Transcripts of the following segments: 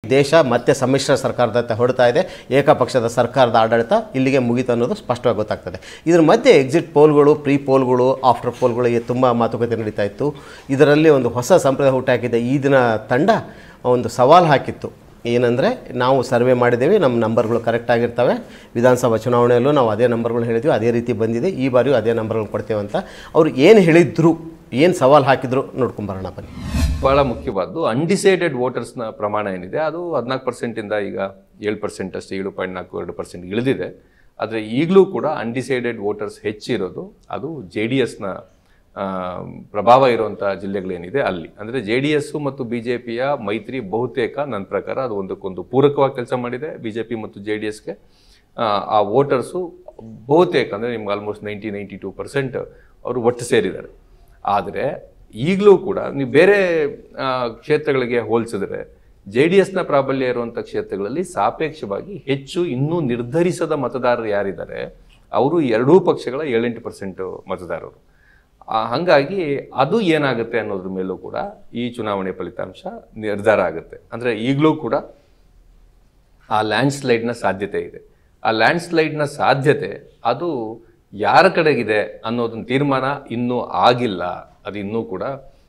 ದೇಶ ಮತ್ತೆ ಸಮ್ಮಿಶ್ರ ಸರ್ಕಾರದತ್ತ ಹೊರಡ್ತಾ ಇದೆ, ಏಕಪಕ್ಷದ ಸರ್ಕಾರದ ಆಡಳಿತ ಇಲ್ಲಿಗೆ ಮುಗಿತು ಅನ್ನೋದು ಸ್ಪಷ್ಟವಾಗಿ ಗೊತ್ತಾಗ್ತದೆ. ಇದ್ರ ಮಧ್ಯೆ ಎಕ್ಸಿಟ್ ಪೋಲ್ಗಳು, ಪ್ರೀ ಪೋಲ್ಗಳು, ಆಫ್ಟರ್ ಪೋಲ್ಗಳಿಗೆ ತುಂಬ ಮಾತುಕತೆ ನಡೀತಾ ಇತ್ತು. ಇದರಲ್ಲಿ ಒಂದು ಹೊಸ ಸಂಪ್ರದಾಯ ಹುಟ್ಟಾಕಿದೆ ಈ ದಿನ ತಂಡ ಒಂದು ಸವಾಲು ಹಾಕಿತ್ತು. ಏನಂದರೆ, ನಾವು ಸರ್ವೆ ಮಾಡಿದ್ದೇವೆ, ನಮ್ಮ ನಂಬರ್ಗಳು ಕರೆಕ್ಟ್ ಆಗಿರ್ತವೆ, ವಿಧಾನಸಭಾ ಚುನಾವಣೆಯಲ್ಲೂ ನಾವು ಅದೇ ನಂಬರ್ಗಳು ಹೇಳಿದ್ವಿ, ಅದೇ ರೀತಿ ಬಂದಿದೆ, ಈ ಬಾರಿಯೂ ಅದೇ ನಂಬರ್ಗಳು ಕೊಡ್ತೇವೆ ಅಂತ ಅವರು ಏನು ಹೇಳಿದ್ರು, ಏನು ಸವಾಲು ಹಾಕಿದ್ರು ನೋಡ್ಕೊಂಬರೋಣ ಬನ್ನಿ. ಭಾಳ ಮುಖ್ಯವಾದ್ದು ಅನ್ಡಿಸೈಡೆಡ್ ವೋಟರ್ಸ್ನ ಪ್ರಮಾಣ ಏನಿದೆ ಅದು 14% ಈಗ 7% ಅಷ್ಟು 7.42% ಇಳಿದಿದೆ. ಆದರೆ ಈಗಲೂ ಕೂಡ ಅನ್ಡಿಸೈಡೆಡ್ ವೋಟರ್ಸ್ ಹೆಚ್ಚಿರೋದು ಅದು JDSನ ಪ್ರಭಾವ ಇರುವಂಥ ಜಿಲ್ಲೆಗಳೇನಿದೆ ಅಲ್ಲಿ. ಅಂದರೆ JDS ಮತ್ತು BJPಯ ಮೈತ್ರಿ ಬಹುತೇಕ ನನ್ನ ಪ್ರಕಾರ ಅದು ಒಂದಕ್ಕೊಂದು ಪೂರಕವಾಗಿ ಕೆಲಸ ಮಾಡಿದೆ. BJP ಮತ್ತು JDSಗೆ ಆ ವೋಟರ್ಸು ಬಹುತೇಕ ಅಂದರೆ ನಿಮ್ಗೆ ಆಲ್ಮೋಸ್ಟ್ 92% ಅವರು ಒಟ್ಟು ಸೇರಿದ್ದಾರೆ. ಆದರೆ ಈಗಲೂ ಕೂಡ ನೀವು ಬೇರೆ ಕ್ಷೇತ್ರಗಳಿಗೆ ಹೋಲಿಸಿದ್ರೆ JDSನ ಪ್ರಾಬಲ್ಯ ಇರುವಂಥ ಕ್ಷೇತ್ರಗಳಲ್ಲಿ ಸಾಪೇಕ್ಷವಾಗಿ ಹೆಚ್ಚು ಇನ್ನೂ ನಿರ್ಧರಿಸದ ಮತದಾರರು ಯಾರಿದ್ದಾರೆ ಅವರು ಎರಡೂ ಪಕ್ಷಗಳ 7-8% ಮತದಾರರು. ಹಾಗಾಗಿ ಅದು ಏನಾಗುತ್ತೆ ಅನ್ನೋದ್ರ ಮೇಲೂ ಕೂಡ ಈ ಚುನಾವಣೆ ಫಲಿತಾಂಶ ನಿರ್ಧಾರ ಆಗುತ್ತೆ. ಅಂದರೆ ಈಗಲೂ ಕೂಡ ಆ ಲ್ಯಾಂಡ್ಸ್ಲೈಡ್ನ ಸಾಧ್ಯತೆ ಇದೆ. ಆ ಲ್ಯಾಂಡ್ಸ್ಲೈಡ್ನ ಸಾಧ್ಯತೆ ಅದು ಯಾರ ಕಡೆಗಿದೆ ಅನ್ನೋದನ್ನ ತೀರ್ಮಾನ ಇನ್ನೂ ಆಗಿಲ್ಲ. ಅದು ಇನ್ನೂ ಕೂಡ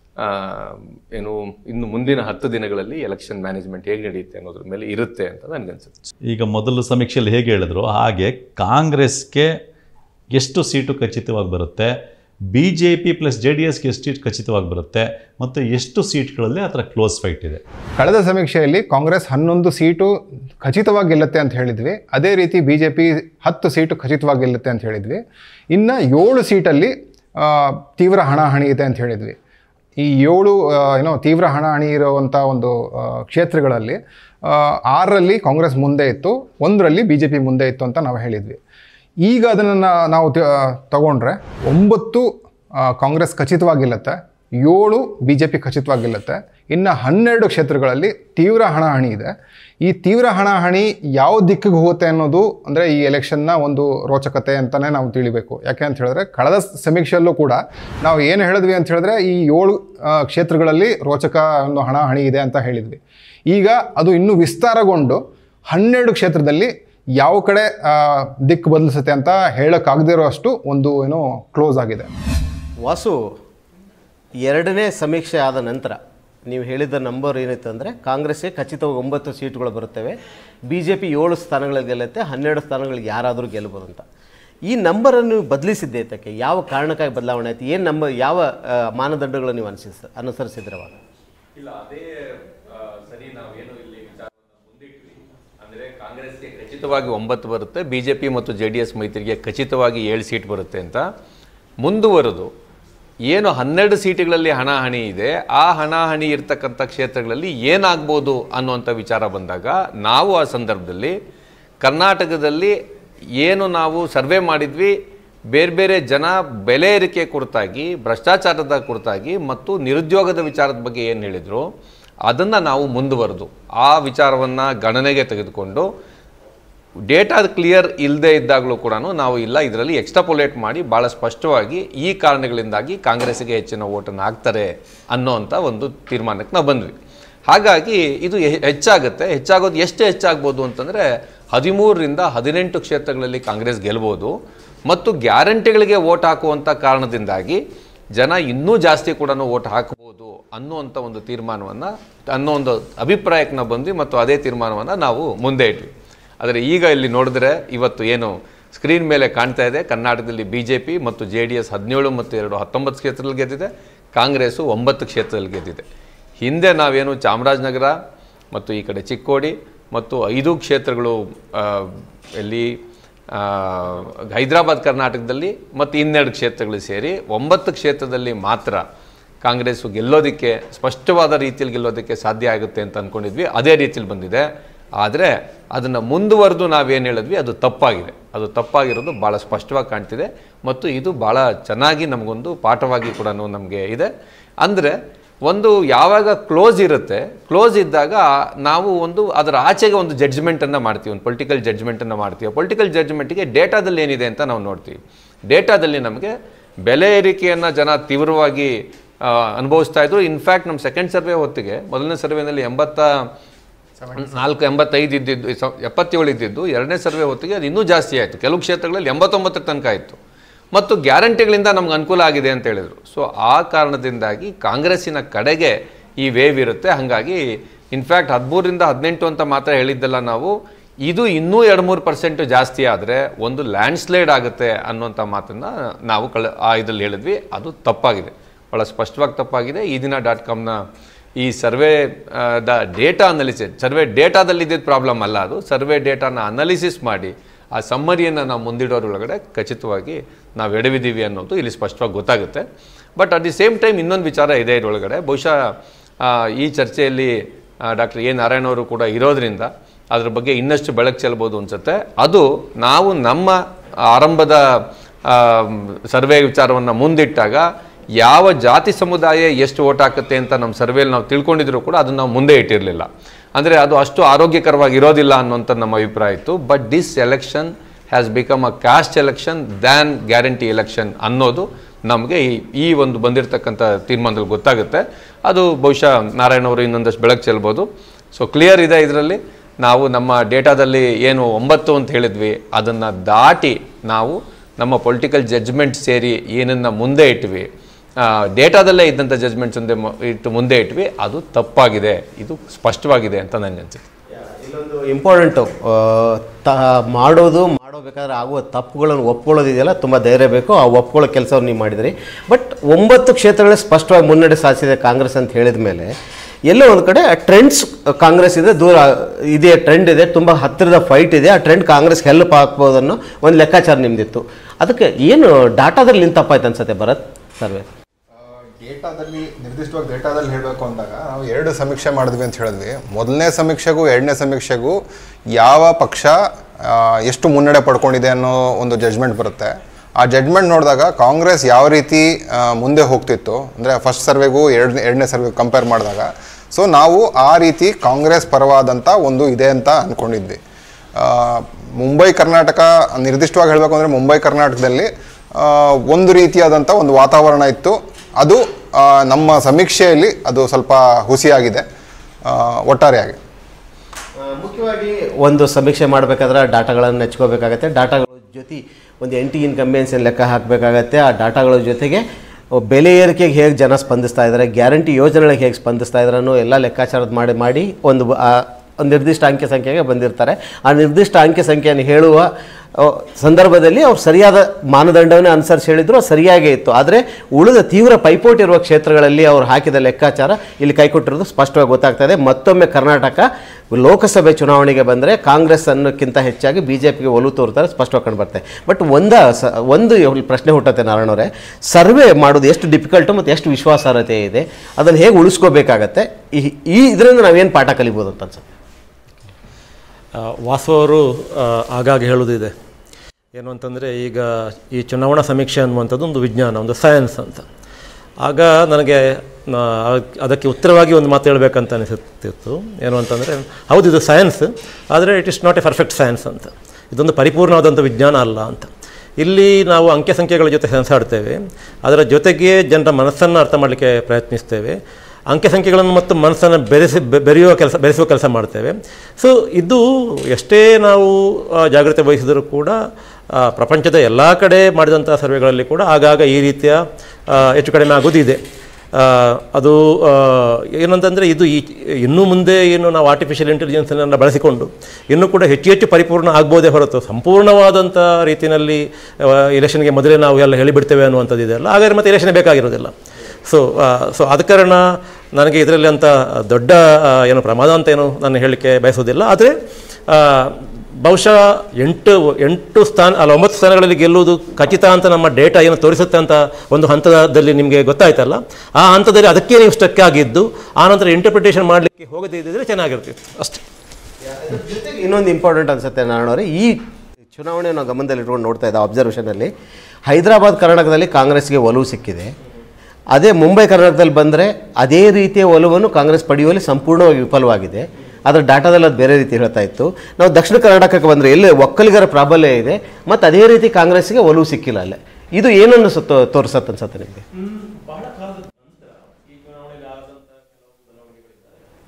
ಇನ್ನು ಮುಂದಿನ 10 ದಿನಗಳಲ್ಲಿ ಎಲೆಕ್ಷನ್ ಮ್ಯಾನೇಜ್ಮೆಂಟ್ ಹೇಗೆ ನಡೆಯುತ್ತೆ ಅನ್ನೋದ್ರ ಮೇಲೆ ಇರುತ್ತೆ ಅಂತ ನನಗನ್ಸುತ್ತೆ. ಈಗ ಮೊದಲು ಸಮೀಕ್ಷೆಯಲ್ಲಿ ಹೇಗೆ ಹೇಳಿದ್ರು ಹಾಗೆ ಕಾಂಗ್ರೆಸ್ಗೆ ಎಷ್ಟು ಸೀಟು ಖಚಿತವಾಗಿ ಬರುತ್ತೆ, BJP ಪ್ಲಸ್ JDSಗೆ ಎಷ್ಟು ಸೀಟ್ ಖಚಿತವಾಗಿ ಬರುತ್ತೆ ಮತ್ತು ಎಷ್ಟು ಸೀಟ್ಗಳಲ್ಲಿ ಆ ಥರ ಕ್ಲೋಸ್ ಫೈಟ್ ಇದೆ. ಕಳೆದ ಸಮೀಕ್ಷೆಯಲ್ಲಿ ಕಾಂಗ್ರೆಸ್ 11 ಸೀಟು ಖಚಿತವಾಗಿ ಗೆಲ್ಲುತ್ತೆ ಅಂತ ಹೇಳಿದ್ವಿ. ಅದೇ ರೀತಿ BJP 10 ಸೀಟು ಖಚಿತವಾಗಿ ಗೆಲ್ಲುತ್ತೆ ಅಂತ ಹೇಳಿದ್ವಿ. ಇನ್ನು 7 ಸೀಟಲ್ಲಿ ತೀವ್ರ ಹಣಾಹಣಿ ಇದೆ ಅಂತ ಹೇಳಿದ್ವಿ. ಈ 7 ತೀವ್ರ ಹಣಾಹಣಿ ಇರುವಂಥ ಒಂದು ಕ್ಷೇತ್ರಗಳಲ್ಲಿ 6ರಲ್ಲಿ ಕಾಂಗ್ರೆಸ್ ಮುಂದೆ ಇತ್ತು, 1ರಲ್ಲಿ BJP ಮುಂದೆ ಇತ್ತು ಅಂತ ನಾವು ಹೇಳಿದ್ವಿ. ಈಗ ಅದನ್ನು ನಾವು ತಗೊಂಡ್ರೆ 9 ಕಾಂಗ್ರೆಸ್ ಖಚಿತವಾಗಿಲ್ಲತ್ತೆ, 7 BJP ಖಚಿತವಾಗಿಲ್ಲತ್ತೆ. ಇನ್ನು 12 ಕ್ಷೇತ್ರಗಳಲ್ಲಿ ತೀವ್ರ ಹಣಾಹಣಿ ಇದೆ. ಈ ತೀವ್ರ ಹಣಾಹಣಿ ಯಾವ ದಿಕ್ಕಿಗೆ ಹೋಗುತ್ತೆ ಅನ್ನೋದು ಅಂದರೆ ಈ ಎಲೆಕ್ಷನ್ನ ಒಂದು ರೋಚಕತೆ ಅಂತಲೇ ನಾವು ತಿಳಿಬೇಕು. ಯಾಕೆ ಅಂತ ಹೇಳಿದ್ರೆ ಕಳೆದ ಸಮೀಕ್ಷೆಯಲ್ಲೂ ಕೂಡ ನಾವು ಏನು ಹೇಳಿದ್ವಿ ಅಂತ ಹೇಳಿದ್ರೆ ಈ 7 ಕ್ಷೇತ್ರಗಳಲ್ಲಿ ರೋಚಕ ಒಂದು ಹಣಾಹಣಿ ಇದೆ ಅಂತ ಹೇಳಿದ್ವಿ. ಈಗ ಅದು ಇನ್ನೂ ವಿಸ್ತಾರಗೊಂಡು 12 ಕ್ಷೇತ್ರದಲ್ಲಿ ಯಾವ ಕಡೆ ದಿಕ್ಕು ಬದಲಿಸುತ್ತೆ ಅಂತ ಹೇಳೋಕ್ಕಾಗದಿರೋ ಅಷ್ಟು ಒಂದು ಕ್ಲೋಸ್ ಆಗಿದೆ. ವಾಸು, 2ನೇ ಸಮೀಕ್ಷೆ ಆದ ನಂತರ ನೀವು ಹೇಳಿದ ನಂಬರ್ ಏನಿತ್ತು ಅಂದರೆ ಕಾಂಗ್ರೆಸ್ಗೆ ಖಚಿತವಾಗಿ 9 ಸೀಟುಗಳು ಬರುತ್ತವೆ, BJP 7 ಸ್ಥಾನಗಳಲ್ಲಿ ಗೆಲ್ಲುತ್ತೆ, 12 ಸ್ಥಾನಗಳಿಗೆ ಯಾರಾದರೂ ಗೆಲ್ಲಬಹುದು ಅಂತ. ಈ ನಂಬರನ್ನು ಬದಲಿಸಿದ್ದೆ ಇದಕ್ಕೆ ಯಾವ ಕಾರಣಕ್ಕಾಗಿ ಬದಲಾವಣೆ ಆಯಿತು? ಏನು ಯಾವ ಮಾನದಂಡಗಳು ನೀವು ಅನುಸರಿಸಿದ್ರವಾಗ? ಇಲ್ಲ, ಅದೇ ಸರಿ. ನಾವೇನು ಇಲ್ಲಿ ವಿಚಾರವನ್ನು ಮುಂದಿಟ್ವಿ ಅಂದರೆ ಕಾಂಗ್ರೆಸ್ಗೆ ಖಚಿತವಾಗಿ 9 ಬರುತ್ತೆ, BJP ಮತ್ತು JDS ಮೈತ್ರಿಗೆ ಖಚಿತವಾಗಿ 7 ಸೀಟ್ ಬರುತ್ತೆ ಅಂತ ಮುಂದುವರೆದು ಏನು 12 ಸೀಟುಗಳಲ್ಲಿ ಹಣಾಹಣಿ ಇದೆ, ಆ ಹಣಾಹಣಿ ಇರ್ತಕ್ಕಂಥ ಕ್ಷೇತ್ರಗಳಲ್ಲಿ ಏನಾಗ್ಬೋದು ಅನ್ನುವಂಥ ವಿಚಾರ ಬಂದಾಗ ನಾವು ಆ ಸಂದರ್ಭದಲ್ಲಿ ಕರ್ನಾಟಕದಲ್ಲಿ ಏನು ನಾವು ಸರ್ವೆ ಮಾಡಿದ್ವಿ, ಬೇರೆ ಬೇರೆ ಜನ ಬೆಲೆ ಏರಿಕೆ ಕುರಿತಾಗಿ, ಭ್ರಷ್ಟಾಚಾರದ ಕುರಿತಾಗಿ ಮತ್ತು ನಿರುದ್ಯೋಗದ ವಿಚಾರದ ಬಗ್ಗೆ ಏನು ಹೇಳಿದ್ರು ಅದನ್ನು ನಾವು ಮುಂದುವರೆದು ಆ ವಿಚಾರವನ್ನು ಗಣನೆಗೆ ತೆಗೆದುಕೊಂಡು ಡೇಟಾ ಕ್ಲಿಯರ್ ಇಲ್ಲದೆ ಇದ್ದಾಗಲೂ ಕೂಡ ನಾವು ಇಲ್ಲ ಇದರಲ್ಲಿ ಎಕ್ಸ್ಟ್ರಾಪೊಲೇಟ್ ಮಾಡಿ ಭಾಳ ಸ್ಪಷ್ಟವಾಗಿ ಈ ಕಾರಣಗಳಿಂದಾಗಿ ಕಾಂಗ್ರೆಸ್ಸಿಗೆ ಹೆಚ್ಚಿನ ವೋಟನ್ನು ಹಾಕ್ತಾರೆ ಅನ್ನೋವಂಥ ಒಂದು ತೀರ್ಮಾನಕ್ಕೆ ನಾವು ಬಂದ್ವಿ. ಹಾಗಾಗಿ ಇದು ಹೆಚ್ಚಾಗೋದು ಎಷ್ಟು ಹೆಚ್ಚಾಗ್ಬೋದು ಅಂತಂದರೆ 13ರಿಂದ 18 ಕ್ಷೇತ್ರಗಳಲ್ಲಿ ಕಾಂಗ್ರೆಸ್ ಗೆಲ್ಬೋದು ಮತ್ತು ಗ್ಯಾರಂಟಿಗಳಿಗೆ ವೋಟ್ ಹಾಕುವಂಥ ಕಾರಣದಿಂದಾಗಿ ಜನ ಇನ್ನೂ ಜಾಸ್ತಿ ಕೂಡ ವೋಟ್ ಹಾಕ್ಬೋದು ಅನ್ನುವಂಥ ಒಂದು ತೀರ್ಮಾನವನ್ನು ಅನ್ನೋ ಒಂದು ಅಭಿಪ್ರಾಯಕ್ಕೆ ನಾವು ಬಂದ್ವಿ ಮತ್ತು ಅದೇ ತೀರ್ಮಾನವನ್ನು ನಾವು ಮುಂದೆ ಇಟ್ವಿ. ಆದರೆ ಈಗ ಇಲ್ಲಿ ನೋಡಿದ್ರೆ ಇವತ್ತು ಏನು ಸ್ಕ್ರೀನ್ ಮೇಲೆ ಕಾಣ್ತಾ ಇದೆ, ಕರ್ನಾಟಕದಲ್ಲಿ BJP ಮತ್ತು JDS 17 ಮತ್ತು 2 19 ಕ್ಷೇತ್ರದಲ್ಲಿ ಗೆದ್ದಿದೆ, ಕಾಂಗ್ರೆಸ್ಸು 9 ಕ್ಷೇತ್ರದಲ್ಲಿ ಗೆದ್ದಿದೆ. ಹಿಂದೆ ನಾವೇನು ಚಾಮರಾಜನಗರ ಮತ್ತು ಈ ಕಡೆ ಚಿಕ್ಕೋಡಿ ಮತ್ತು 5 ಕ್ಷೇತ್ರಗಳು ಎಲ್ಲಿ ಹೈದರಾಬಾದ್ ಕರ್ನಾಟಕದಲ್ಲಿ ಮತ್ತು 12 ಕ್ಷೇತ್ರಗಳು ಸೇರಿ 9 ಕ್ಷೇತ್ರದಲ್ಲಿ ಮಾತ್ರ ಕಾಂಗ್ರೆಸ್ಸು ಗೆಲ್ಲೋದಕ್ಕೆ ಸ್ಪಷ್ಟವಾದ ರೀತಿಯಲ್ಲಿ ಗೆಲ್ಲೋದಕ್ಕೆ ಸಾಧ್ಯ ಆಗುತ್ತೆ ಅಂತ ಅಂದ್ಕೊಂಡಿದ್ವಿ. ಅದೇ ರೀತಿಯಲ್ಲಿ ಬಂದಿದೆ. ಆದರೆ ಅದನ್ನು ಮುಂದುವರೆದು ನಾವೇನು ಹೇಳಿದ್ವಿ ಅದು ತಪ್ಪಾಗಿದೆ. ಅದು ತಪ್ಪಾಗಿರೋದು ಭಾಳ ಸ್ಪಷ್ಟವಾಗಿ ಕಾಣ್ತಿದೆ ಮತ್ತು ಇದು ಭಾಳ ಚೆನ್ನಾಗಿ ನಮಗೊಂದು ಪಾಠವಾಗಿ ಕೂಡ ನಮಗೆ ಇದೆ. ಅಂದರೆ ಒಂದು ಯಾವಾಗ ಕ್ಲೋಸ್ ಇರುತ್ತೆ, ಕ್ಲೋಸ್ ಇದ್ದಾಗ ನಾವು ಅದರ ಆಚೆಗೆ ಒಂದು ಜಡ್ಜ್ಮೆಂಟನ್ನು ಮಾಡ್ತೀವಿ, ಒಂದು ಪೊಲಿಟಿಕಲ್ ಜಡ್ಜ್ಮೆಂಟನ್ನು ಮಾಡ್ತೀವಿ. ಪೊಲಿಟಿಕಲ್ ಜಡ್ಜ್ಮೆಂಟಿಗೆ ಡೇಟಾದಲ್ಲಿ ಏನಿದೆ ಅಂತ ನಾವು ನೋಡ್ತೀವಿ. ಡೇಟಾದಲ್ಲಿ ನಮಗೆ ಬೆಲೆ ಏರಿಕೆಯನ್ನು ಜನ ತೀವ್ರವಾಗಿ ಅನುಭವಿಸ್ತಾ ಇದ್ರು. ಇನ್ಫ್ಯಾಕ್ಟ್ ನಮ್ಮ ಸೆಕೆಂಡ್ ಸರ್ವೆ ಹೊತ್ತಿಗೆ, ಮೊದಲನೇ ಸರ್ವೆನಲ್ಲಿ 485 ಇದ್ದಿದ್ದು 77 ಇದ್ದಿದ್ದು ಎರಡನೇ ಸರ್ವೆ ಹೊತ್ತಿಗೆ ಅದು ಇನ್ನೂ ಜಾಸ್ತಿ ಆಯಿತು. ಕೆಲವು ಕ್ಷೇತ್ರಗಳಲ್ಲಿ 89 ತನಕ ಆಯಿತು. ಮತ್ತು ಗ್ಯಾರಂಟಿಗಳಿಂದ ನಮ್ಗೆ ಅನುಕೂಲ ಆಗಿದೆ ಅಂತ ಹೇಳಿದರು. ಸೊ ಆ ಕಾರಣದಿಂದಾಗಿ ಕಾಂಗ್ರೆಸ್ಸಿನ ಕಡೆಗೆ ಈ ವೇವ್ ಇರುತ್ತೆ. ಹಾಗಾಗಿ ಇನ್ಫ್ಯಾಕ್ಟ್ 13ರಿಂದ 18 ಅಂತ ಮಾತ್ರ ಹೇಳಿದ್ದಲ್ಲ ನಾವು, ಇದು ಇನ್ನೂ 2-3% ಜಾಸ್ತಿ ಆದರೆ ಒಂದು ಲ್ಯಾಂಡ್ಸ್ಲೈಡ್ ಆಗುತ್ತೆ ಅನ್ನೋಂಥ ಮಾತನ್ನು ನಾವು ಇದರಲ್ಲಿ ಹೇಳಿದ್ವಿ. ಅದು ತಪ್ಪಾಗಿದೆ, ಭಾಳ ಸ್ಪಷ್ಟವಾಗಿ ತಪ್ಪಾಗಿದೆ. ಈ ದಿನ .comನ ಈ ಸರ್ವೆ ಡೇಟಾ ಅನಾಲಿಸಿಸ್, ಸರ್ವೆ ಡೇಟಾದಲ್ಲಿದ್ದ ಪ್ರಾಬ್ಲಮ್ ಅಲ್ಲ, ಅದು ಸರ್ವೆ ಡೇಟಾನ ಅನಾಲಿಸಿಸ್ ಮಾಡಿ ಆ ಸಮ್ಮರಿಯನ್ನು ನಾವು ಮುಂದಿಡೋರೊಳಗಡೆ ಖಚಿತವಾಗಿ ನಾವು ಎಡವಿದ್ದೀವಿ ಅನ್ನೋದು ಇಲ್ಲಿ ಸ್ಪಷ್ಟವಾಗಿ ಗೊತ್ತಾಗುತ್ತೆ. But at the same time ಇನ್ನೊಂದು ವಿಚಾರ ಇದೆ ಇದರೊಳಗಡೆ. ಬಹುಶಃ ಈ ಚರ್ಚೆಯಲ್ಲಿ ಡಾಕ್ಟರ್ ಎ ನಾರಾಯಣ ಅವರು ಕೂಡ ಇರೋದ್ರಿಂದ ಅದ್ರ ಬಗ್ಗೆ ಇನ್ನಷ್ಟು ಬೆಳಕು ಚೆಲ್ಬೋದು ಅನಿಸುತ್ತೆ. ಅದು ನಾವು ನಮ್ಮ ಆರಂಭದ ಸರ್ವೆ ವಿಚಾರವನ್ನು ಮುಂದಿಟ್ಟಾಗ ಯಾವ ಜಾತಿ ಸಮುದಾಯ ಎಷ್ಟು ಓಟ್ ಹಾಕುತ್ತೆ ಅಂತ ನಮ್ಮ ಸರ್ವೆಯಲ್ಲಿ ನಾವು ತಿಳ್ಕೊಂಡಿದ್ರು ಕೂಡ ಅದನ್ನು ನಾವು ಮುಂದೆ ಇಟ್ಟಿರಲಿಲ್ಲ. ಅಂದರೆ ಅದು ಅಷ್ಟು ಆರೋಗ್ಯಕರವಾಗಿ ಇರೋದಿಲ್ಲ ಅನ್ನೋಂಥ ನಮ್ಮ ಅಭಿಪ್ರಾಯ ಇತ್ತು. But this election has become a caste election than guarantee election ಅನ್ನೋದು ನಮಗೆ ಈ ಒಂದು ಬಂದಿರತಕ್ಕಂಥ ತೀರ್ಮಾನದಲ್ಲಿ ಗೊತ್ತಾಗುತ್ತೆ. ಅದು ಬಹುಶಃ ನಾರಾಯಣ ಅವರು ಇನ್ನೊಂದಷ್ಟು ಬೆಳಕು ಚೆಲ್ಬೋದು. ಸೊ ಕ್ಲಿಯರ್ ಇದೆ ಇದರಲ್ಲಿ. ನಾವು ನಮ್ಮ ಡೇಟಾದಲ್ಲಿ ಏನು 9 ಅಂತ ಹೇಳಿದ್ವಿ, ಅದನ್ನು ದಾಟಿ ನಾವು ನಮ್ಮ ಪೊಲಿಟಿಕಲ್ ಜಡ್ಜ್ಮೆಂಟ್ ಸೇರಿ ಏನನ್ನು ಮುಂದೆ ಇಟ್ವಿ, ಡೇಟಾದಲ್ಲೇ ಇದ್ದಂಥ ಜಡ್ಜ್ಮೆಂಟ್ಸ್ ಮುಂದೆ ಇಟ್ವಿ, ಅದು ತಪ್ಪಾಗಿದೆ, ಇದು ಸ್ಪಷ್ಟವಾಗಿದೆ ಅಂತ ನನಗೆ ಅನಿಸುತ್ತೆ. ಇಲ್ಲೊಂದು ಇಂಪಾರ್ಟೆಂಟು ಮಾಡಬೇಕಾದ್ರೆ ಆಗುವ ತಪ್ಪುಗಳನ್ನು ಒಪ್ಕೊಳ್ಳೋದಿದೆಯಲ್ಲ, ತುಂಬ ಧೈರ್ಯ ಬೇಕು. ಆ ಒಪ್ಕೊಳ್ಳೋ ಕೆಲಸವನ್ನು ನೀವು ಮಾಡಿದಿರಿ. ಬಟ್ 9 ಕ್ಷೇತ್ರಗಳಲ್ಲಿ ಸ್ಪಷ್ಟವಾಗಿ ಮುನ್ನಡೆ ಸಾಧಿಸಿದೆ ಕಾಂಗ್ರೆಸ್ ಅಂತ ಹೇಳಿದ ಮೇಲೆ ಎಲ್ಲೋ ಒಂದು ಕಡೆ ಟ್ರೆಂಡ್ಸ್ ಕಾಂಗ್ರೆಸ್ ಇದೆ, ದೂರ ಇದೆ, ಟ್ರೆಂಡ್ ಇದೆ, ತುಂಬ ಹತ್ತಿರದ ಫೈಟ್ ಇದೆ. ಆ ಟ್ರೆಂಡ್ ಕಾಂಗ್ರೆಸ್ಗೆ ಹೆಲ್ಪ್ ಆಗ್ಬೋದು ಅನ್ನೋ ಒಂದು ಲೆಕ್ಕಾಚಾರ ನಿಮ್ದಿತ್ತು. ಅದಕ್ಕೆ ಏನು ಡಾಟಾದಲ್ಲಿ ನಿಂತು ತಪ್ಪಾಯ್ತು ಅನ್ಸುತ್ತೆ ಭರತ್ ಸರ್ವೆ? ಡೇಟಾದಲ್ಲಿ ನಿರ್ದಿಷ್ಟವಾಗಿ ಡೇಟಾದಲ್ಲಿ ಹೇಳಬೇಕು ಅಂದಾಗ ನಾವು 2 ಸಮೀಕ್ಷೆ ಮಾಡಿದ್ವಿ ಅಂತ ಹೇಳಿದ್ವಿ. ಮೊದಲನೇ ಸಮೀಕ್ಷೆಗೂ 2ನೇ ಸಮೀಕ್ಷೆಗೂ ಯಾವ ಪಕ್ಷ ಎಷ್ಟು ಮುನ್ನಡೆ ಪಡ್ಕೊಂಡಿದೆ ಅನ್ನೋ ಒಂದು ಜಡ್ಜ್ಮೆಂಟ್ ಬರುತ್ತೆ. ಆ ಜಡ್ಜ್ಮೆಂಟ್ ನೋಡಿದಾಗ ಕಾಂಗ್ರೆಸ್ ಯಾವ ರೀತಿ ಮುಂದೆ ಹೋಗ್ತಿತ್ತು ಅಂದರೆ ಫಸ್ಟ್ ಸರ್ವೆಗೂ ಎರಡನೇ ಸರ್ವೆಗೂ ಕಂಪೇರ್ ಮಾಡಿದಾಗ, ಸೊ ನಾವು ಆ ರೀತಿ ಕಾಂಗ್ರೆಸ್ ಪರವಾದಂಥ ಒಂದು ಇದೆ ಅಂತ ಅಂದ್ಕೊಂಡಿದ್ವಿ. ಮುಂಬೈ ಕರ್ನಾಟಕ, ನಿರ್ದಿಷ್ಟವಾಗಿ ಹೇಳಬೇಕು ಅಂದರೆ ಮುಂಬೈ ಕರ್ನಾಟಕದಲ್ಲಿ ಒಂದು ರೀತಿಯಾದಂಥ ಒಂದು ವಾತಾವರಣ ಇತ್ತು. ಅದು ನಮ್ಮ ಸಮೀಕ್ಷೆಯಲ್ಲಿ ಅದು ಸ್ವಲ್ಪ ಹುಸಿಯಾಗಿದೆ ಒಟ್ಟಾರೆಯಾಗಿ. ಮುಖ್ಯವಾಗಿ ಒಂದು ಸಮೀಕ್ಷೆ ಮಾಡಬೇಕಾದ್ರೆ ಡಾಟಾಗಳನ್ನು ನೆಚ್ಕೋಬೇಕಾಗತ್ತೆ. ಡಾಟಾಗಳ ಜೊತೆ ಒಂದು ಆಂಟಿ ಇನ್ಕಂಬೆನ್ಸಿ ಲೆಕ್ಕ ಹಾಕಬೇಕಾಗತ್ತೆ. ಆ ಡಾಟಾಗಳ ಜೊತೆಗೆ ಬೆಲೆ ಏರಿಕೆಗೆ ಹೇಗೆ ಜನ ಸ್ಪಂದಿಸ್ತಾ ಇದ್ದಾರೆ, ಗ್ಯಾರಂಟಿ ಯೋಜನೆಗಳಿಗೆ ಹೇಗೆ ಸ್ಪಂದಿಸ್ತಾ ಇದ್ದಾರೆ ಅನ್ನೋ ಎಲ್ಲ ಲೆಕ್ಕಾಚಾರದ ಮಾಡಿ ಒಂದು ನಿರ್ದಿಷ್ಟ ಅಂಕೆ ಸಂಖ್ಯೆಗೆ ಬಂದಿರ್ತಾರೆ. ಆ ನಿರ್ದಿಷ್ಟ ಅಂಕೆ ಸಂಖ್ಯೆಯನ್ನು ಹೇಳುವ ಸಂದರ್ಭದಲ್ಲಿ ಅವ್ರು ಸರಿಯಾದ ಮಾನದಂಡವನ್ನೇ ಅನುಸರಿಸಿ ಹೇಳಿದ್ರು, ಸರಿಯಾಗೇ ಇತ್ತು. ಆದರೆ ಉಳಿದ ತೀವ್ರ ಪೈಪೋಟಿ ಇರುವ ಕ್ಷೇತ್ರಗಳಲ್ಲಿ ಅವ್ರು ಹಾಕಿದ ಲೆಕ್ಕಾಚಾರ ಇಲ್ಲಿ ಕೈಕೊಟ್ಟಿರೋದು ಸ್ಪಷ್ಟವಾಗಿ ಗೊತ್ತಾಗ್ತಾ ಇದೆ. ಮತ್ತೊಮ್ಮೆ ಕರ್ನಾಟಕ ಲೋಕಸಭೆ ಚುನಾವಣೆಗೆ ಬಂದರೆ ಕಾಂಗ್ರೆಸ್ ಅನ್ನೋಕ್ಕಿಂತ ಹೆಚ್ಚಾಗಿ BJPಗೆ ಒಲವು ತೋರ್ತಾರೆ, ಸ್ಪಷ್ಟವಾಗಿ ಕಂಡುಬರುತ್ತೆ. ಬಟ್ ಒಂದು ಪ್ರಶ್ನೆ ಹುಟ್ಟುತ್ತೆ ನಾರಾಯಣವರೇ, ಸರ್ವೆ ಮಾಡೋದು ಎಷ್ಟು ಡಿಫಿಕಲ್ಟು ಮತ್ತು ಎಷ್ಟು ವಿಶ್ವಾಸಾರ್ಹತೆ ಇದೆ, ಅದನ್ನು ಹೇಗೆ ಉಳಿಸ್ಕೋಬೇಕಾಗತ್ತೆ, ಇದರಿಂದ ನಾವೇನು ಪಾಠ ಕಲಿಬೋದು ಅಂತ ಅನ್ಸುತ್ತೆ? ವಾಸು ಅವರು ಆಗಾಗ ಹೇಳೋದಿದೆ ಏನು ಅಂತಂದರೆ, ಈಗ ಈ ಚುನಾವಣಾ ಸಮೀಕ್ಷೆ ಅನ್ನುವಂಥದ್ದು ಒಂದು ವಿಜ್ಞಾನ, ಒಂದು ಸೈನ್ಸ್ ಅಂತ. ಆಗ ನನಗೆ ಅದಕ್ಕೆ ಉತ್ತರವಾಗಿ ಒಂದು ಮಾತು ಹೇಳಬೇಕಂತ ಅನಿಸುತ್ತಿತ್ತು. ಏನು ಅಂತಂದರೆ, ಹೌದು ಇದು ಸೈನ್ಸ್, ಆದರೆ it is not a perfect science ಅಂತ. ಇದೊಂದು ಪರಿಪೂರ್ಣವಾದಂಥ ವಿಜ್ಞಾನ ಅಲ್ಲ ಅಂತ. ಇಲ್ಲಿ ನಾವು ಅಂಕೆ ಸಂಖ್ಯೆಗಳ ಜೊತೆ ಸೆಣಸಾಡ್ತೇವೆ, ಅದರ ಜೊತೆಗೆ ಜನರ ಮನಸ್ಸನ್ನು ಅರ್ಥ ಮಾಡಲಿಕ್ಕೆ ಪ್ರಯತ್ನಿಸ್ತೇವೆ. ಅಂಕೆ ಸಂಖ್ಯೆಗಳನ್ನು ಮತ್ತು ಮನಸ್ಸನ್ನು ಬೆರೆಸುವ ಕೆಲಸ ಮಾಡ್ತೇವೆ. ಸೊ ಇದು ಎಷ್ಟೇ ನಾವು ಜಾಗ್ರತೆ ವಹಿಸಿದರೂ ಕೂಡ ಪ್ರಪಂಚದ ಎಲ್ಲ ಕಡೆ ಮಾಡಿದಂಥ ಸರ್ವೆಗಳಲ್ಲಿ ಕೂಡ ಆಗಾಗ ಈ ರೀತಿಯ ಹೆಚ್ಚು ಕಡಿಮೆ ಆಗೋದಿದೆ. ಅದು ಏನಂತಂದರೆ, ಇದು ಇನ್ನೂ ಮುಂದೆ ಏನು ನಾವು ಆರ್ಟಿಫಿಷಿಯಲ್ ಇಂಟೆಲಿಜೆನ್ಸನ್ನು ಬಳಸಿಕೊಂಡು ಇನ್ನೂ ಕೂಡ ಹೆಚ್ಚು ಪರಿಪೂರ್ಣ ಆಗ್ಬೋದೇ ಹೊರತು ಸಂಪೂರ್ಣವಾದಂಥ ರೀತಿಯಲ್ಲಿ ಎಲೆಕ್ಷನ್ಗೆ ಮೊದಲೇ ನಾವು ಎಲ್ಲ ಹೇಳಿಬಿಡ್ತೇವೆ ಅನ್ನುವಂಥದ್ದು ಇದೆಯಲ್ಲ, ಹಾಗಾದರೆ ಮತ್ತೆ ಎಲೆಕ್ಷನ್ ಬೇಕಾಗಿರೋದಿಲ್ಲ. ಸೊ ಆದ ಕಾರಣ ನನಗೆ ಇದರಲ್ಲಿ ಅಂತ ದೊಡ್ಡ ಏನು ಪ್ರಮಾದ ಅಂತ ಏನು ನಾನು ಹೇಳಲಿಕ್ಕೆ ಬಯಸೋದಿಲ್ಲ. ಆದರೆ ಬಹುಶಃ 9 ಸ್ಥಾನಗಳಲ್ಲಿ ಗೆಲ್ಲುವುದು ಖಚಿತ ಅಂತ ನಮ್ಮ ಡೇಟಾ ಏನು ತೋರಿಸುತ್ತೆ ಅಂತ ಒಂದು ಹಂತದಲ್ಲಿ ನಿಮಗೆ ಗೊತ್ತಾಯ್ತಲ್ಲ, ಆ ಹಂತದಲ್ಲಿ ಅದಕ್ಕೆ ನೀವು ಸ್ಟಕ್ ಆಗಿದ್ದು ಆನಂತರ ಇಂಟರ್ಪ್ರಿಟೇಷನ್ ಮಾಡಲಿಕ್ಕೆ ಹೋಗದೇ ಇದ್ದಿದ್ರೆ ಚೆನ್ನಾಗಿರ್ತಿತ್ತು ಅಷ್ಟೇ. ಜೊತೆಗೆ ಇನ್ನೊಂದು ಇಂಪಾರ್ಟೆಂಟ್ ಅನ್ಸುತ್ತೆ ನಾರಾಯಣವರೇ, ಈ ಚುನಾವಣೆ ನಾವು ಗಮನದಲ್ಲಿ ಇಟ್ಕೊಂಡು ನೋಡ್ತಾ ಇದ್ದ ಅಬ್ಸರ್ವೇಷನಲ್ಲಿ ಹೈದರಾಬಾದ್ ಕರ್ನಾಟಕದಲ್ಲಿ ಕಾಂಗ್ರೆಸ್ಗೆ ಒಲವು ಸಿಕ್ಕಿದೆ. ಅದೇ ಮುಂಬೈ ಕರ್ನಾಟಕದಲ್ಲಿ ಬಂದರೆ ಅದೇ ರೀತಿಯ ಒಲವನ್ನು ಕಾಂಗ್ರೆಸ್ ಪಡೆಯುವಲ್ಲಿ ಸಂಪೂರ್ಣವಾಗಿ ವಿಫಲವಾಗಿದೆ. ಅದರ ಡಾಟಾದಲ್ಲಿ ಅದು ಬೇರೆ ರೀತಿ ಹೇಳ್ತಾ ಇತ್ತು. ನಾವು ದಕ್ಷಿಣ ಕರ್ನಾಟಕಕ್ಕೆ ಬಂದರೆ ಎಲ್ಲಿ ಒಕ್ಕಲಿಗರ ಪ್ರಾಬಲ್ಯ ಇದೆ ಮತ್ತು ಅದೇ ರೀತಿ ಕಾಂಗ್ರೆಸ್ಗೆ ಒಲವು ಸಿಕ್ಕಿಲ್ಲ ಅಲ್ಲೇ. ಇದು ಏನನ್ನು ತೋರಿಸತ್ತೆ ಅನ್ಸುತ್ತೆ ನಿಮಗೆ? ಬಹಳ ಕಾಲದ ನಂತರ ಈ ಚುನಾವಣೆಯಲ್ಲಿ ಆದಂಥ ಕೆಲವು ಬದಲಾವಣೆಗಳಿದ್ದಾರೆ. ಅದರ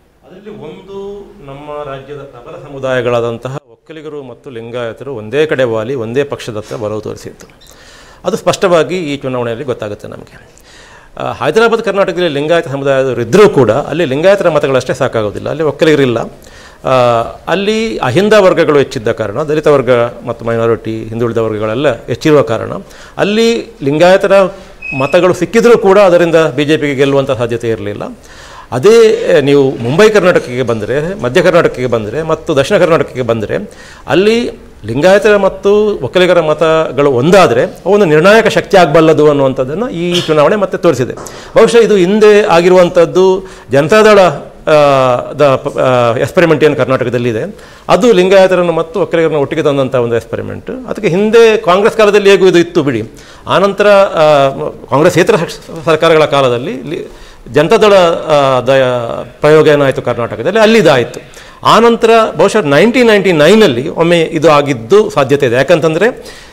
ಅದರಲ್ಲಿ ಒಂದು ನಮ್ಮ ರಾಜ್ಯದ ಪ್ರಬಲ ಸಮುದಾಯಗಳಾದಂತಹ ಒಕ್ಕಲಿಗರು ಮತ್ತು ಲಿಂಗಾಯತರು ಒಂದೇ ಕಡೆ ವಾಲಿ ಒಂದೇ ಪಕ್ಷದತ್ತ ಒಲವು ತೋರಿಸಿತ್ತು. ಅದು ಸ್ಪಷ್ಟವಾಗಿ ಈ ಚುನಾವಣೆಯಲ್ಲಿ ಗೊತ್ತಾಗುತ್ತೆ ನಮಗೆ. ಹೈದರಾಬಾದ್ ಕರ್ನಾಟಕದಲ್ಲಿ ಲಿಂಗಾಯತ ಸಮುದಾಯದವರು ಇದ್ದರೂ ಕೂಡ ಅಲ್ಲಿ ಲಿಂಗಾಯತರ ಮತಗಳಷ್ಟೇ ಸಾಕಾಗೋದಿಲ್ಲ, ಅಲ್ಲಿ ಒಕ್ಕಲಿಗರಿಲ್ಲ. ಅಲ್ಲಿ ಅಹಿಂದ ವರ್ಗಗಳು ಹೆಚ್ಚಿದ್ದ ಕಾರಣ, ದಲಿತ ವರ್ಗ ಮತ್ತು ಮೈನಾರಿಟಿ ಹಿಂದುಳಿದ ವರ್ಗಗಳೆಲ್ಲ ಹೆಚ್ಚಿರುವ ಕಾರಣ ಅಲ್ಲಿ ಲಿಂಗಾಯತರ ಮತಗಳು ಸಿಕ್ಕಿದರೂ ಕೂಡ ಅದರಿಂದ BJPಗೆ ಗೆಲ್ಲುವಂಥ ಸಾಧ್ಯತೆ ಇರಲಿಲ್ಲ. ಅದೇ ನೀವು ಮುಂಬೈ ಕರ್ನಾಟಕಕ್ಕೆ ಬಂದರೆ, ಮಧ್ಯ ಕರ್ನಾಟಕಕ್ಕೆ ಬಂದರೆ ಮತ್ತು ದಕ್ಷಿಣ ಕರ್ನಾಟಕಕ್ಕೆ ಬಂದರೆ ಅಲ್ಲಿ ಲಿಂಗಾಯತರ ಮತ್ತು ಒಕ್ಕಲಿಗರ ಮತಗಳು ಒಂದಾದರೆ ಒಂದು ನಿರ್ಣಾಯಕ ಶಕ್ತಿ ಆಗಬಲ್ಲದು ಅನ್ನುವಂಥದ್ದನ್ನು ಈ ಚುನಾವಣೆ ಮತ್ತೆ ತೋರಿಸಿದೆ. ಬಹುಶಃ ಇದು ಹಿಂದೆ ಆಗಿರುವಂಥದ್ದು ಜನತಾದಳ ಎಕ್ಸ್ಪೆರಿಮೆಂಟ್ ಏನು ಕರ್ನಾಟಕದಲ್ಲಿದೆ, ಅದು ಲಿಂಗಾಯತರನ್ನು ಮತ್ತು ಒಕ್ಕಲಿಗರನ್ನು ಒಟ್ಟಿಗೆ ತಂದಂಥ ಒಂದು ಎಕ್ಸ್ಪೆರಿಮೆಂಟ್. ಅದಕ್ಕೆ ಹಿಂದೆ ಕಾಂಗ್ರೆಸ್ ಕಾಲದಲ್ಲಿ ಹೇಗೂ ಇದು ಇತ್ತು ಬಿಡಿ. ಆನಂತರ ಕಾಂಗ್ರೆಸ್ಸೇತರ ಸರ್ಕಾರಗಳ ಕಾಲದಲ್ಲಿ ಜನತಾದಳ ಪ್ರಯೋಗ ಏನಾಯಿತು ಕರ್ನಾಟಕದಲ್ಲಿ, ಅಲ್ಲಿದಾಯಿತು. ಆನಂತರ ಬಹುಶಃ 1999ನಲ್ಲಿ ಒಮ್ಮೆ ಇದು ಆಗಿದ್ದು ಸಾಧ್ಯತೆ ಇದೆ. ಯಾಕಂತಂದರೆ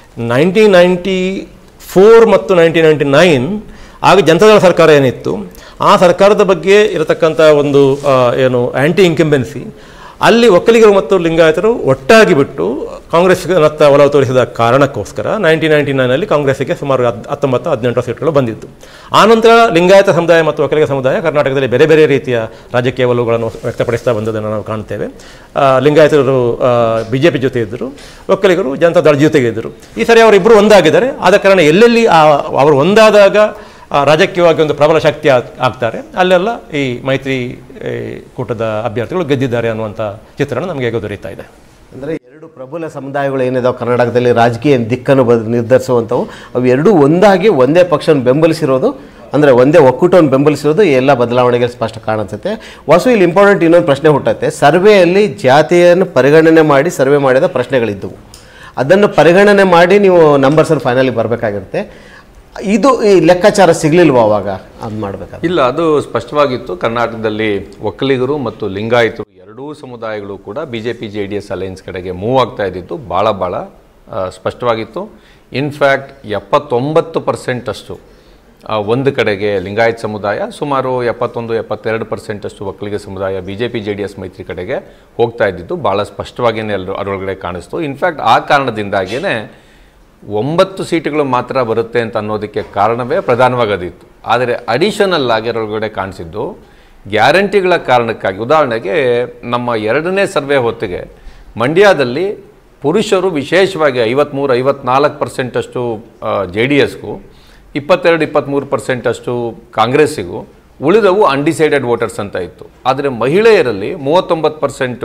1994 ಮತ್ತು 1999 ಆಗ ಜನತಾದಳ ಸರ್ಕಾರ ಏನಿತ್ತು, ಆ ಸರ್ಕಾರದ ಬಗ್ಗೆ ಇರತಕ್ಕಂಥ ಒಂದು ಏನು ಆ್ಯಂಟಿ ಇನ್ಕಂಬೆನ್ಸಿ, ಅಲ್ಲಿ ಒಕ್ಕಲಿಗರು ಮತ್ತು ಲಿಂಗಾಯತರು ಒಟ್ಟಾಗಿ ಬಿಟ್ಟು ಕಾಂಗ್ರೆಸ್ನತ್ತ ಒಲವು ತೋರಿಸಿದ ಕಾರಣಕ್ಕೋಸ್ಕರ 1999ನಲ್ಲಿ ಕಾಂಗ್ರೆಸ್ಸಿಗೆ ಸುಮಾರು 19-18 ಸೀಟ್ಗಳು ಬಂದಿತ್ತು. ಆನಂತರ ಲಿಂಗಾಯತ ಸಮುದಾಯ ಮತ್ತು ಒಕ್ಕಲಿಗ ಸಮುದಾಯ ಕರ್ನಾಟಕದಲ್ಲಿ ಬೇರೆ ಬೇರೆ ರೀತಿಯ ರಾಜಕೀಯ ಒಲವುಗಳನ್ನು ವ್ಯಕ್ತಪಡಿಸ್ತಾ ಬಂದದನ್ನು ನಾವು ಕಾಣ್ತೇವೆ. ಲಿಂಗಾಯತರು BJP ಜೊತೆ ಇದ್ದರು, ಒಕ್ಕಲಿಗರು ಜನತಾದಳ ಜೊತೆಗೆ ಇದ್ದರು. ಈ ಸರಿ ಅವರಿಬ್ಬರು ಒಂದಾಗಿದ್ದಾರೆ. ಆದ ಕಾರಣ ಎಲ್ಲೆಲ್ಲಿ ಅವರು ಒಂದಾದಾಗ ರಾಜಕೀಯವಾಗಿ ಒಂದು ಪ್ರಬಲ ಶಕ್ತಿ ಆಗ್ತಾರೆ, ಅಲ್ಲೆಲ್ಲ ಈ ಮೈತ್ರಿ ಕೂಟದ ಅಭ್ಯರ್ಥಿಗಳು ಗೆದ್ದಿದ್ದಾರೆ ಅನ್ನುವಂಥ ಚಿತ್ರಣ ನಮಗೆ ದೊರೆಯುತ್ತಾ ಇದೆ. ಅಂದರೆ ಎರಡು ಪ್ರಬಲ ಸಮುದಾಯಗಳು ಏನಿದಾವೆ ಕರ್ನಾಟಕದಲ್ಲಿ ರಾಜಕೀಯ ದಿಕ್ಕನ್ನು ನಿರ್ಧರಿಸುವಂಥವು, ಅವು ಎರಡೂ ಒಂದಾಗಿ ಒಂದೇ ಪಕ್ಷವನ್ನು ಬೆಂಬಲಿಸಿರೋದು, ಅಂದರೆ ಒಂದೇ ಒಕ್ಕೂಟವನ್ನು ಬೆಂಬಲಿಸಿರೋದು ಈ ಎಲ್ಲ ಬದಲಾವಣೆಗೆ ಸ್ಪಷ್ಟ ಕಾಣಿಸುತ್ತೆ. ವಾಸು, ಇಲ್ಲಿ ಇಂಪಾರ್ಟೆಂಟ್ ಇನ್ನೊಂದು ಪ್ರಶ್ನೆ ಹುಟ್ಟುತ್ತೆ. ಸರ್ವೆಯಲ್ಲಿ ಜಾತಿಯನ್ನು ಪರಿಗಣನೆ ಮಾಡಿ ಸರ್ವೆ ಮಾಡಿದ ಪ್ರಶ್ನೆಗಳಿದ್ದವು. ಅದನ್ನು ಪರಿಗಣನೆ ಮಾಡಿ ನೀವು ನಂಬರ್ಸನ್ನು ಫೈನಲಿ ಬರಬೇಕಾಗಿರುತ್ತೆ. ಇದು ಈ ಲೆಕ್ಕಾಚಾರ ಸಿಗಲಿಲ್ವ ಅವಾಗ ಅದು ಮಾಡಬೇಕಾದ್ರೆ? ಇಲ್ಲ, ಅದು ಸ್ಪಷ್ಟವಾಗಿತ್ತು. ಕರ್ನಾಟಕದಲ್ಲಿ ಒಕ್ಕಲಿಗರು ಮತ್ತು ಲಿಂಗಾಯತರು ಎರಡೂ ಸಮುದಾಯಗಳು ಕೂಡ BJP JDS ಅಲೈನ್ಸ್ ಕಡೆಗೆ ಮೂವ್ ಆಗ್ತಾ ಇದ್ದಿದ್ದು ಭಾಳ ಸ್ಪಷ್ಟವಾಗಿತ್ತು. ಇನ್ಫ್ಯಾಕ್ಟ್ 79% ಅಷ್ಟು ಒಂದು ಕಡೆಗೆ ಲಿಂಗಾಯತ ಸಮುದಾಯ, ಸುಮಾರು 71-72% ಅಷ್ಟು ಒಕ್ಕಲಿಗ ಸಮುದಾಯ BJP JDS ಮೈತ್ರಿ ಕಡೆಗೆ ಹೋಗ್ತಾ ಇದ್ದಿದ್ದು ಭಾಳ ಸ್ಪಷ್ಟವಾಗಿಯೇ ಅದರೊಳಗಡೆ ಕಾಣಿಸ್ತು. ಇನ್ಫ್ಯಾಕ್ಟ್ ಆ ಕಾರಣದಿಂದಾಗಿಯೇ 9 ಸೀಟುಗಳು ಮಾತ್ರ ಬರುತ್ತೆ ಅಂತ ಅನ್ನೋದಕ್ಕೆ ಕಾರಣವೇ ಪ್ರಧಾನವಾಗದಿತ್ತು. ಆದರೆ ಅಡಿಷನಲ್ ಆಗಿ ಅದರೊಳಗಡೆ ಕಾಣಿಸಿದ್ದು ಗ್ಯಾರಂಟಿಗಳ ಕಾರಣಕ್ಕಾಗಿ. ಉದಾಹರಣೆಗೆ ನಮ್ಮ 2ನೇ ಸರ್ವೆ ಹೊತ್ತಿಗೆ ಮಂಡ್ಯದಲ್ಲಿ ಪುರುಷರು ವಿಶೇಷವಾಗಿ 53-54% ಅಷ್ಟು JDSಗೂ, 22-23% ಅಷ್ಟು ಕಾಂಗ್ರೆಸ್ಸಿಗೂ, ಉಳಿದವು ಅನ್ಡಿಸೈಡೆಡ್ ವೋಟರ್ಸ್ ಅಂತ ಇತ್ತು. ಆದರೆ ಮಹಿಳೆಯರಲ್ಲಿ 39%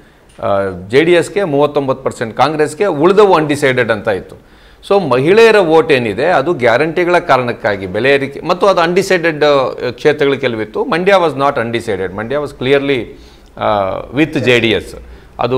JDSಗೆ, 39% ಕಾಂಗ್ರೆಸ್ಗೆ, ಉಳಿದವು ಅನ್ಡಿಸೈಡೆಡ್ ಅಂತ ಇತ್ತು. ಸೊ ಮಹಿಳೆಯರ ವೋಟ್ ಏನಿದೆ ಅದು ಗ್ಯಾರಂಟಿಗಳ ಕಾರಣಕ್ಕಾಗಿ ಬೆಲೆ ಏರಿಕೆ ಮತ್ತು ಅದು ಅನ್ಡಿಸೈಡೆಡ್ ಕ್ಷೇತ್ರಗಳು ಕೆಲವಿತ್ತು. Mandya was not undecided. Mandya was clearly with JDS. ಅದು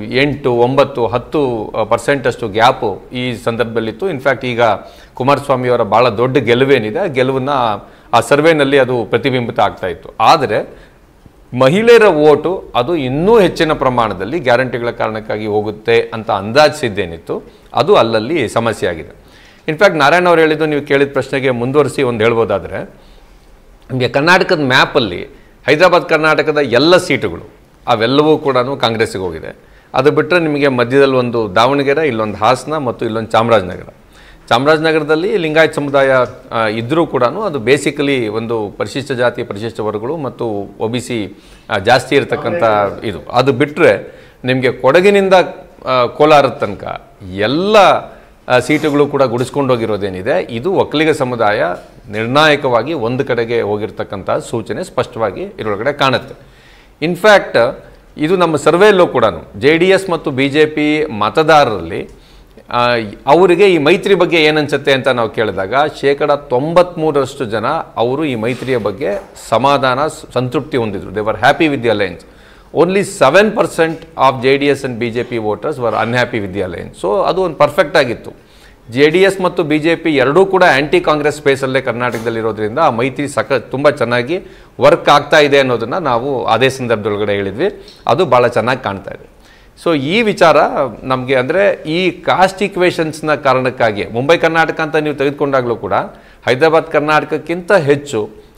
8-9-10% ಅಷ್ಟು ಗ್ಯಾಪು ಈ ಸಂದರ್ಭದಲ್ಲಿತ್ತು. ಇನ್ಫ್ಯಾಕ್ಟ್ ಈಗ ಕುಮಾರಸ್ವಾಮಿಯವರ ಭಾಳ ದೊಡ್ಡ ಗೆಲುವೇನಿದೆ, ಆ ಗೆಲುವನ್ನು ಆ ಸರ್ವೆನಲ್ಲಿ ಅದು ಪ್ರತಿಬಿಂಬಿತ ಆಗ್ತಾ ಇತ್ತು. ಆದರೆ ಮಹಿಳೆಯರ ವೋಟು ಅದು ಇನ್ನೂ ಹೆಚ್ಚಿನ ಪ್ರಮಾಣದಲ್ಲಿ ಗ್ಯಾರಂಟಿಗಳ ಕಾರಣಕ್ಕಾಗಿ ಹೋಗುತ್ತೆ ಅಂತ ಅಂದಾಜಿಸಿದ್ದೇನಿತ್ತು, ಅದು ಅಲ್ಲಲ್ಲಿ ಸಮಸ್ಯೆ ಆಗಿದೆ. ಇನ್ಫ್ಯಾಕ್ಟ್ ನಾರಾಯಣ ಅವರು ಹೇಳಿದ್ದು, ನೀವು ಕೇಳಿದ ಪ್ರಶ್ನೆಗೆ ಮುಂದುವರಿಸಿ ಒಂದು ಹೇಳ್ಬೋದಾದರೆ, ನಿಮಗೆ ಕರ್ನಾಟಕದ ಮ್ಯಾಪಲ್ಲಿ ಹೈದರಾಬಾದ್ ಕರ್ನಾಟಕದ ಎಲ್ಲ ಸೀಟುಗಳು ಅವೆಲ್ಲವೂ ಕೂಡ ಕಾಂಗ್ರೆಸ್ಸಿಗೆ ಹೋಗಿದೆ. ಅದು ಬಿಟ್ಟರೆ ನಿಮಗೆ ಮಧ್ಯದಲ್ಲಿ ಒಂದು ದಾವಣಗೆರೆ, ಇಲ್ಲೊಂದು ಹಾಸನ ಮತ್ತು ಇಲ್ಲೊಂದು ಚಾಮರಾಜನಗರ. ಚಾಮರಾಜನಗರದಲ್ಲಿ ಲಿಂಗಾಯತ ಸಮುದಾಯ ಇದ್ದರೂ ಕೂಡ ಅದು ಬೇಸಿಕಲಿ ಒಂದು ಪರಿಶಿಷ್ಟ ಜಾತಿ, ಪರಿಶಿಷ್ಟ ವರ್ಗಗಳು ಮತ್ತು OBC ಜಾಸ್ತಿ ಇರತಕ್ಕಂಥ ಇದು. ಅದು ಬಿಟ್ಟರೆ ನಿಮಗೆ ಕೊಡಗಿನಿಂದ ಕೋಲಾರದ ತನಕ ಎಲ್ಲ ಸೀಟುಗಳು ಕೂಡ ಗುಡಿಸ್ಕೊಂಡು ಹೋಗಿರೋದೇನಿದೆ, ಇದು ಒಕ್ಕಲಿಗ ಸಮುದಾಯ ನಿರ್ಣಾಯಕವಾಗಿ ಒಂದು ಕಡೆಗೆ ಹೋಗಿರ್ತಕ್ಕಂಥ ಸೂಚನೆ ಸ್ಪಷ್ಟವಾಗಿ ಇದರೊಳಗಡೆ ಕಾಣುತ್ತೆ. ಇನ್ಫ್ಯಾಕ್ಟ್ ಇದು ನಮ್ಮ ಸರ್ವೆಯಲ್ಲೂ ಕೂಡ JDS ಮತ್ತು BJP ಮತದಾರರಲ್ಲಿ ಅವರಿಗೆ ಈ ಮೈತ್ರಿ ಬಗ್ಗೆ ಏನನ್ಸುತ್ತೆ ಅಂತ ನಾವು ಕೇಳಿದಾಗ 93% ಜನ ಅವರು ಈ ಮೈತ್ರಿಯ ಬಗ್ಗೆ ಸಮಾಧಾನ, ಸಂತೃಪ್ತಿ ಹೊಂದಿದ್ರು. They were happy with the alliance. Only 7% of JDS and BJP voters were unhappy with the alliance. So ಅದು ಒಂದು ಪರ್ಫೆಕ್ಟ್ ಆಗಿತ್ತು. JDS ಮತ್ತು BJP ಎರಡೂ ಕೂಡ ಆ್ಯಂಟಿ ಕಾಂಗ್ರೆಸ್ ಸ್ಪೇಸಲ್ಲೇ ಕರ್ನಾಟಕದಲ್ಲಿರೋದ್ರಿಂದ ಆ ಮೈತ್ರಿ ತುಂಬ ಚೆನ್ನಾಗಿ ವರ್ಕ್ ಆಗ್ತಾ ಇದೆ ಅನ್ನೋದನ್ನು ನಾವು ಅದೇ ಸಂದರ್ಭದೊಳಗಡೆ ಹೇಳಿದ್ವಿ. ಅದು ಭಾಳ ಚೆನ್ನಾಗಿ ಕಾಣ್ತಾ ಇದೆ. ಸೊ ಈ ವಿಚಾರ ನಮಗೆ ಅಂದರೆ ಈ ಕಾಸ್ಟ್ ಈಕ್ವೇಷನ್ಸ್ನ ಕಾರಣಕ್ಕಾಗಿ ಮುಂಬೈ ಕರ್ನಾಟಕ ಅಂತ ನೀವು ತೆಗೆದುಕೊಂಡಾಗಲೂ ಕೂಡ ಹೈದರಾಬಾದ್ ಕರ್ನಾಟಕಕ್ಕಿಂತ ಹೆಚ್ಚು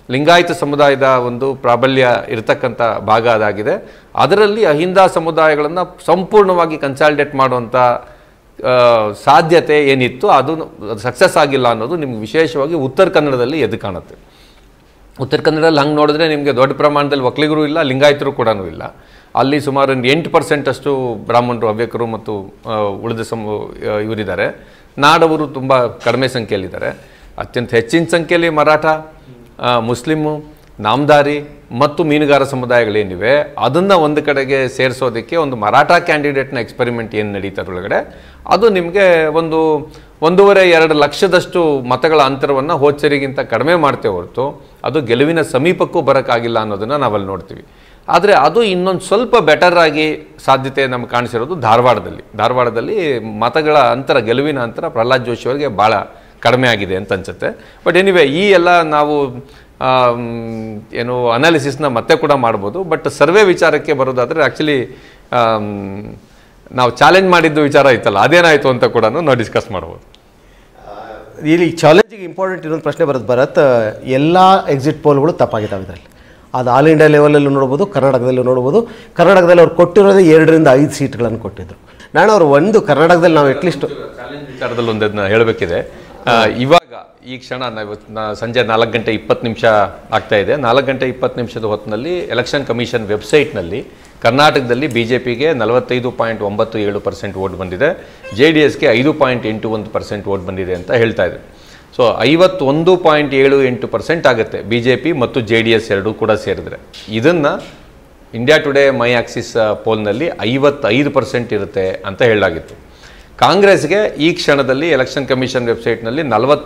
ಲಿಂಗಾಯತ ಸಮುದಾಯದ ಒಂದು ಪ್ರಾಬಲ್ಯ ಇರತಕ್ಕಂಥ ಭಾಗ ಅದಾಗಿದೆ. ಅದರಲ್ಲಿ ಅಹಿಂದ ಸಮುದಾಯಗಳನ್ನು ಸಂಪೂರ್ಣವಾಗಿ ಕನ್ಸಾಲಿಡೇಟ್ ಮಾಡುವಂಥ ಸಾಧ್ಯತೆ ಏನಿತ್ತು ಅದು ಸಕ್ಸಸ್ ಆಗಿಲ್ಲ ಅನ್ನೋದು ನಿಮ್ಗೆ ವಿಶೇಷವಾಗಿ ಉತ್ತರ ಕನ್ನಡದಲ್ಲಿ ಎದ್ದು ಕಾಣುತ್ತೆ. ಉತ್ತರ ಕನ್ನಡದಲ್ಲಿ ಹಂಗೆ ನೋಡಿದ್ರೆ ನಿಮಗೆ ದೊಡ್ಡ ಪ್ರಮಾಣದಲ್ಲಿ ಒಕ್ಕಲಿಗರು ಇಲ್ಲ, ಲಿಂಗಾಯತರು ಕೂಡ ಇಲ್ಲ. ಅಲ್ಲಿ ಸುಮಾರು 8% ಅಷ್ಟು ಬ್ರಾಹ್ಮಣರು, ಹವ್ಯಕರು ಮತ್ತು ಉಳಿದ ಇವರಿದ್ದಾರೆ. ನಾಡವರು ತುಂಬ ಕಡಿಮೆ ಸಂಖ್ಯೆಯಲ್ಲಿದ್ದಾರೆ. ಅತ್ಯಂತ ಹೆಚ್ಚಿನ ಸಂಖ್ಯೆಯಲ್ಲಿ ಮರಾಠ, ಮುಸ್ಲಿಮು, ನಾಮದಾರಿ ಮತ್ತು ಮೀನುಗಾರ ಸಮುದಾಯಗಳೇನಿವೆ ಅದನ್ನು ಒಂದು ಕಡೆಗೆ ಸೇರಿಸೋದಕ್ಕೆ ಒಂದು ಮರಾಠ ಕ್ಯಾಂಡಿಡೇಟ್ನ ಎಕ್ಸ್ಪೆರಿಮೆಂಟ್ ಏನು ನಡೀತಾರೊಳಗಡೆ ಅದು ನಿಮಗೆ 1.5-2 ಲಕ್ಷದಷ್ಟು ಮತಗಳ ಅಂತರವನ್ನು ಹೋದ್ಸರಿಗಿಂತ ಕಡಿಮೆ ಮಾಡ್ತೇವೆ ಹೊರತು ಅದು ಗೆಲುವಿನ ಸಮೀಪಕ್ಕೂ ಬರೋಕ್ಕಾಗಿಲ್ಲ ಅನ್ನೋದನ್ನು ನಾವಲ್ಲಿ ನೋಡ್ತೀವಿ. ಆದರೆ ಅದು ಇನ್ನೊಂದು ಸ್ವಲ್ಪ ಬೆಟರ್ ಆಗಿ ಸಾಧ್ಯತೆ ನಮ್ಗೆ ಕಾಣಿಸಿರೋದು ಧಾರವಾಡದಲ್ಲಿ ಮತಗಳ ಅಂತರ, ಗೆಲುವಿನ ಅಂತರ ಪ್ರಹ್ಲಾದ್ ಜೋಶಿ ಅವರಿಗೆ ಭಾಳ ಕಡಿಮೆ ಆಗಿದೆ ಅಂತ ಅನ್ಸುತ್ತೆ. ಬಟ್ ಎನಿವೆ ಈ ಎಲ್ಲ ನಾವು ಏನು ಅನಾಲಿಸಿಸ್ನ ಮತ್ತೆ ಕೂಡ ಮಾಡ್ಬೋದು. ಬಟ್ ಸರ್ವೆ ವಿಚಾರಕ್ಕೆ ಬರೋದಾದರೆ ಆ್ಯಕ್ಚುಲಿ ನಾವು ಚಾಲೆಂಜ್ ಮಾಡಿದ್ದು ವಿಚಾರ ಇತ್ತಲ್ಲ ಅದೇನಾಯಿತು ಅಂತ ಕೂಡ ನಾವು ಡಿಸ್ಕಸ್ ಮಾಡ್ಬೋದು. ಇಲ್ಲಿ ಚಾಲೆಂಜಿಗೆ ಇಂಪಾರ್ಟೆಂಟ್ ಇನ್ನೊಂದು ಪ್ರಶ್ನೆ ಭರತ್, ಎಲ್ಲ ಎಕ್ಸಿಟ್ ಪೋಲ್ಗಳು ತಪ್ಪಾಗಿದ್ದಾವೆ ಇದರಲ್ಲಿ. ಅದು ಆಲ್ ಇಂಡಿಯಾ ಲೆವೆಲಲ್ಲೂ ನೋಡ್ಬೋದು, ಕರ್ನಾಟಕದಲ್ಲೂ ನೋಡ್ಬೋದು. ಕರ್ನಾಟಕದಲ್ಲಿ ಅವ್ರು ಕೊಟ್ಟಿರೋದೇ 2-5 ಸೀಟ್ಗಳನ್ನು ಕೊಟ್ಟಿದ್ರು. ನಾನು ಅವರು ಒಂದು ಕರ್ನಾಟಕದಲ್ಲಿ ನಾವು ಅಟ್ಲೀಸ್ಟ್ ಚಾಲೆಂಜ್ ವಿಚಾರದಲ್ಲಿ ಒಂದನ್ನು ಹೇಳಬೇಕಿದೆ. ಇವಾಗ ಈ ಕ್ಷಣ ಸಂಜೆ 4:20 ಆಗ್ತಾ ಇದೆ. 4:20 ಹೊತ್ತಿನಲ್ಲಿ ಎಲೆಕ್ಷನ್ ಕಮಿಷನ್ ವೆಬ್ಸೈಟ್ನಲ್ಲಿ ಕರ್ನಾಟಕದಲ್ಲಿ BJPಗೆ 45.97% ವೋಟ್ ಬಂದಿದೆ, JDSಗೆ 5.81% ವೋಟ್ ಬಂದಿದೆ ಅಂತ ಹೇಳ್ತಾ ಇದೆ. ಸೊ 51.78% ಆಗುತ್ತೆ BJP ಮತ್ತು JDS ಎರಡೂ ಕೂಡ ಸೇರಿದ್ರೆ. ಇದನ್ನು ಇಂಡಿಯಾ ಟುಡೇ ಮೈ ಆಕ್ಸಿಸ್ ಪೋಲ್ನಲ್ಲಿ 55% ಇರುತ್ತೆ ಅಂತ ಹೇಳಲಾಗಿತ್ತು. ಕಾಂಗ್ರೆಸ್ಗೆ ಈ ಕ್ಷಣದಲ್ಲಿ ಎಲೆಕ್ಷನ್ ಕಮಿಷನ್ ವೆಬ್ಸೈಟ್ನಲ್ಲಿ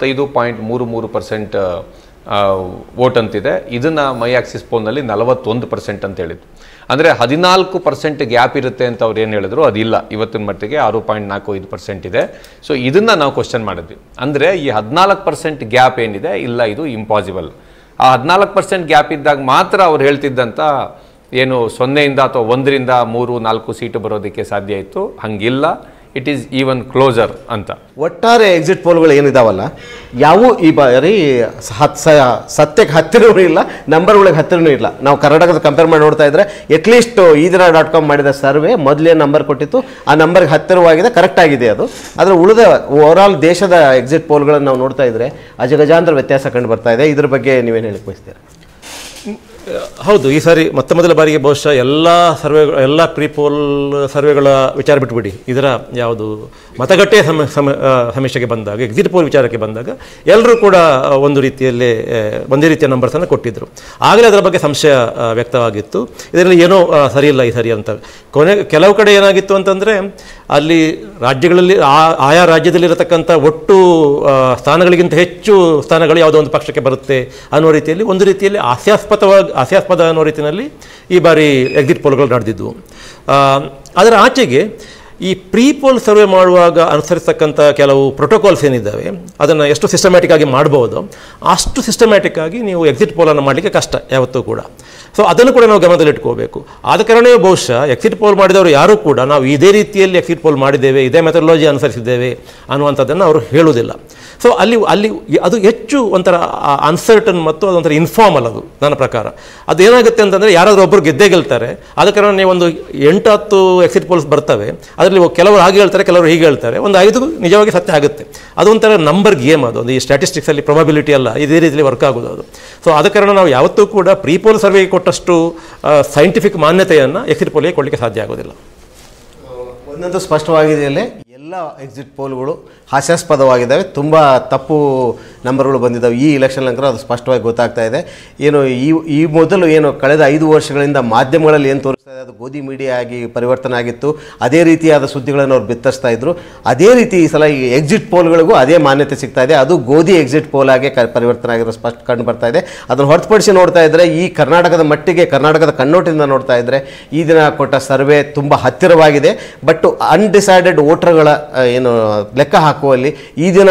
45.33% ವೋಟ್ ಅಂತಿದೆ. ಇದನ್ನು ಮೈ ಆಕ್ಸಿಸ್ ಪೋಲ್ನಲ್ಲಿ 41% ಅಂತ ಹೇಳಿದ್ರು. ಅಂದರೆ 14% ಗ್ಯಾಪ್ ಇರುತ್ತೆ ಅಂತ ಅವ್ರು ಏನು ಹೇಳಿದ್ರು ಅದಿಲ್ಲ. ಇವತ್ತಿನ ಮಟ್ಟಿಗೆ 6.45% ಇದೆ. ಸೊ ಇದನ್ನು ನಾವು ಕ್ವಶನ್ ಮಾಡಿದ್ವಿ. ಅಂದರೆ ಈ 14% ಗ್ಯಾಪ್ ಏನಿದೆ ಇಲ್ಲ, ಇದು ಇಂಪಾಸಿಬಲ್. ಆ 14% ಗ್ಯಾಪ್ ಇದ್ದಾಗ ಮಾತ್ರ ಅವ್ರು ಹೇಳ್ತಿದ್ದಂಥ ಏನು 0 ಅಥವಾ 1-3-4 ಸೀಟು ಬರೋದಕ್ಕೆ ಸಾಧ್ಯ ಇತ್ತು. ಹಂಗಿಲ್ಲ, ಇಟ್ ಈಸ್ ಈವನ್ ಕ್ಲೋಸರ್ ಅಂತ. ಒಟ್ಟಾರೆ ಎಕ್ಸಿಟ್ ಪೋಲ್ಗಳು ಏನಿದಾವಲ್ಲ ಯಾವೂ ಈ ಬಾರಿ ಸತ್ಯಕ್ಕೆ ಹತ್ತಿರವೂ ಇಲ್ಲ, ನಂಬರ್ಗಳಿಗೆ ಹತ್ತಿರನೂ ಇಲ್ಲ. ನಾವು ಕರ್ನಾಟಕದ ಕಂಪೇರ್ ಮಾಡಿ ನೋಡ್ತಾ ಇದ್ರೆ ಅಟ್ಲೀಸ್ಟ್ ಈದಿನ.com ಮಾಡಿದ ಸರ್ವೆ ಮೊದಲೇ ನಂಬರ್ ಕೊಟ್ಟಿತ್ತು, ಆ ನಂಬರ್ಗೆ ಹತ್ತಿರವಾಗಿದೆ, ಕರೆಕ್ಟ್ ಆಗಿದೆ ಅದು. ಆದರೆ ಉಳಿದ ಓವರಾಲ್ ದೇಶದ ಎಕ್ಸಿಟ್ ಪೋಲ್ಗಳನ್ನು ನಾವು ನೋಡ್ತಾ ಇದ್ರೆ ಅಜಗಜಾಂತರ ವ್ಯತ್ಯಾಸ ಕಂಡು ಬರ್ತಾ ಇದೆ. ಇದ್ರ ಬಗ್ಗೆ ನೀವೇನು ಹೇಳಕ್ಕೆ ಬಯಸ್ತೀರಾ? ಹೌದು, ಈ ಸಾರಿ ಮೊದಲ ಬಾರಿಗೆ ಬಹುಶಃ ಎಲ್ಲ ಪ್ರೀಪೋಲ್ ಸರ್ವೆಗಳ ವಿಚಾರ ಬಿಟ್ಬಿಡಿ, ಇದರ ಯಾವುದು ಮತಗಟ್ಟೆ ಸಮೀಕ್ಷೆಗೆ ಬಂದಾಗ, ಎಕ್ಸಿಟ್ ಪೋಲ್ ವಿಚಾರಕ್ಕೆ ಬಂದಾಗ ಎಲ್ಲರೂ ಕೂಡ ಒಂದೇ ರೀತಿಯ ನಂಬರ್ಸನ್ನು ಕೊಟ್ಟಿದ್ದರು. ಆಗಲೇ ಅದರ ಬಗ್ಗೆ ಸಂಶಯ ವ್ಯಕ್ತವಾಗಿತ್ತು, ಇದರಲ್ಲಿ ಏನೋ ಸರಿಯಿಲ್ಲ ಈ ಸರಿ ಅಂತ. ಕೆಲವು ಕಡೆ ಏನಾಗಿತ್ತು ಅಂತಂದರೆ ಅಲ್ಲಿ ರಾಜ್ಯಗಳಲ್ಲಿ ಆಯಾ ರಾಜ್ಯದಲ್ಲಿರತಕ್ಕಂಥ ಒಟ್ಟು ಸ್ಥಾನಗಳಿಗಿಂತ ಹೆಚ್ಚು ಸ್ಥಾನಗಳು ಯಾವುದೋ ಒಂದು ಪಕ್ಷಕ್ಕೆ ಬರುತ್ತೆ ಅನ್ನೋ ರೀತಿಯಲ್ಲಿ ಒಂದು ರೀತಿಯಲ್ಲಿ ಹಾಸ್ಯಾಸ್ಪದ ಅನ್ನೋ ರೀತಿಯಲ್ಲಿ ಈ ಬಾರಿ ಎಕ್ಸಿಟ್ ಪೋಲ್ಗಳು ನಡೆದಿದ್ದವು. ಅದರ ಆಚೆಗೆ ಈ ಪ್ರೀ ಪೋಲ್ ಸರ್ವೆ ಮಾಡುವಾಗ ಅನುಸರಿಸತಕ್ಕಂಥ ಕೆಲವು ಪ್ರೋಟೋಕಾಲ್ಸ್ ಏನಿದ್ದಾವೆ ಅದನ್ನು ಎಷ್ಟು ಸಿಸ್ಟಮ್ಯಾಟಿಕ್ ಆಗಿ ಮಾಡ್ಬೋದು ಅಷ್ಟು ಸಿಸ್ಟಮ್ಯಾಟಿಕ್ ಆಗಿ ನೀವು ಎಕ್ಸಿಟ್ ಪೋಲನ್ನು ಮಾಡಲಿಕ್ಕೆ ಕಷ್ಟ ಯಾವತ್ತೂ ಕೂಡ. ಸೊ ಅದನ್ನು ಕೂಡ ನಾವು ಗಮನದಲ್ಲಿಟ್ಕೋಬೇಕು. ಆದ ಕಾರಣವೇ ಬಹುಶಃ ಎಕ್ಸಿಟ್ ಪೋಲ್ ಮಾಡಿದವರು ಯಾರೂ ಕೂಡ ನಾವು ಇದೇ ರೀತಿಯಲ್ಲಿ ಎಕ್ಸಿಟ್ ಪೋಲ್ ಮಾಡಿದ್ದೇವೆ, ಇದೇ ಮೆಥಡಾಲಜಿ ಅನುಸರಿಸಿದ್ದೇವೆ ಅನ್ನುವಂಥದ್ದನ್ನು ಅವರು ಹೇಳುವುದಿಲ್ಲ. ಸೊ ಅಲ್ಲಿ ಅದು ಹೆಚ್ಚು ಒಂಥರ ಅನ್ಸರ್ಟನ್ ಮತ್ತು ಅದೊಂಥರ ಇನ್ಫಾರ್ಮಲ್. ಅದು ನನ್ನ ಪ್ರಕಾರ ಅದು ಏನಾಗುತ್ತೆ ಅಂತಂದರೆ ಯಾರಾದರೂ ಒಬ್ಬರು ಗೆಲ್ತಾರೆ. ಆದ ಕಾರಣ ನೀವು ಒಂದು 8-10 ಎಕ್ಸಿಟ್ ಪೋಲ್ಸ್ ಬರ್ತವೆ, ಅದರಲ್ಲಿ ಕೆಲವರು ಹಾಗೆ ಹೇಳ್ತಾರೆ, ಕೆಲವರು ಹೀಗೆ ಹೇಳ್ತಾರೆ, ಒಂದು 5 ನಿಜವಾಗಿ ಸತ್ಯ ಆಗುತ್ತೆ. ಅದೊಂಥರ ನಂಬರ್ ಗೇಮ್. ಅದು ಒಂದು ಈ ಸ್ಟ್ಯಾಟಿಸ್ಟಿಕ್ಸಲ್ಲಿ ಪ್ರೊಬಬಿಲಿಟಿ ಅಲ್ಲ, ಇದೇ ರೀತಿಯಲ್ಲಿ ವರ್ಕ್ ಆಗೋದು ಅದು. ಸೊ ಆದ ಕಾರಣ ನಾವು ಯಾವತ್ತೂ ಕೂಡ ಪ್ರೀ ಪೋಲ್ ಸರ್ವೆಗೆ ಕೊಟ್ಟಷ್ಟು ಸೈಂಟಿಫಿಕ್ ಮಾನ್ಯತೆಯನ್ನು ಎಕ್ಸಿಟ್ ಪೋಲ್ಗೆ ಕೊಡಲಿಕ್ಕೆ ಸಾಧ್ಯ ಆಗೋದಿಲ್ಲ. ಒಂದಂತೂ ಸ್ಪಷ್ಟವಾಗಿದೆಯಲ್ಲೇ ಎಲ್ಲ ಎಕ್ಸಿಟ್ ಪೋಲ್ಗಳು ಹಾಸ್ಯಾಸ್ಪದವಾಗಿದ್ದಾವೆ, ತುಂಬ ತಪ್ಪು ನಂಬರ್ಗಳು ಬಂದಿದ್ದಾವೆ. ಈ ಎಲೆಕ್ಷನ್ ನಂತರ ಅದು ಸ್ಪಷ್ಟವಾಗಿ ಗೊತ್ತಾಗ್ತಾ ಇದೆ. ಏನು ಈ ಮೊದಲು ಏನು ಕಳೆದ 5 ವರ್ಷಗಳಿಂದ ಮಾಧ್ಯಮಗಳಲ್ಲಿ ಏನು ತೋರಿಸ್ತಾ ಇದೆ ಅದು ಗೋಧಿ ಮೀಡಿಯಾ ಆಗಿ ಪರಿವರ್ತನೆ ಆಗಿತ್ತು. ಅದೇ ರೀತಿಯಾದ ಸುದ್ದಿಗಳನ್ನು ಅವ್ರು ಬಿತ್ತರಿಸ್ತಾ ಇದ್ರು. ಅದೇ ರೀತಿ ಈ ಸಲ ಈ ಎಕ್ಸಿಟ್ ಪೋಲ್ಗಳಿಗೂ ಅದೇ ಮಾನ್ಯತೆ ಸಿಗ್ತಾ ಇದೆ. ಅದು ಗೋಧಿ ಎಕ್ಸಿಟ್ ಪೋಲ್ ಆಗಿ ಪರಿವರ್ತನೆ ಆಗಿರೋ ಸ್ಪಷ್ಟ ಕಂಡು ಬರ್ತಾ ಇದೆ. ಅದನ್ನು ಹೊರತುಪಡಿಸಿ ನೋಡ್ತಾ ಇದ್ದರೆ ಈ ಕರ್ನಾಟಕದ ಮಟ್ಟಿಗೆ, ಕರ್ನಾಟಕದ ಕಣ್ಣೋಟದಿಂದ ನೋಡ್ತಾ ಇದ್ದರೆ ಈ ದಿನ ಕೊಟ್ಟ ಸರ್ವೆ ತುಂಬ ಹತ್ತಿರವಾಗಿದೆ. ಬಟ್ ಅನ್ಡಿಸೈಡೆಡ್ ವೋಟರ್ಗಳ ಏನು ಲೆಕ್ಕ ಹಾಕುವಲ್ಲಿ ಈ ದಿನವೂ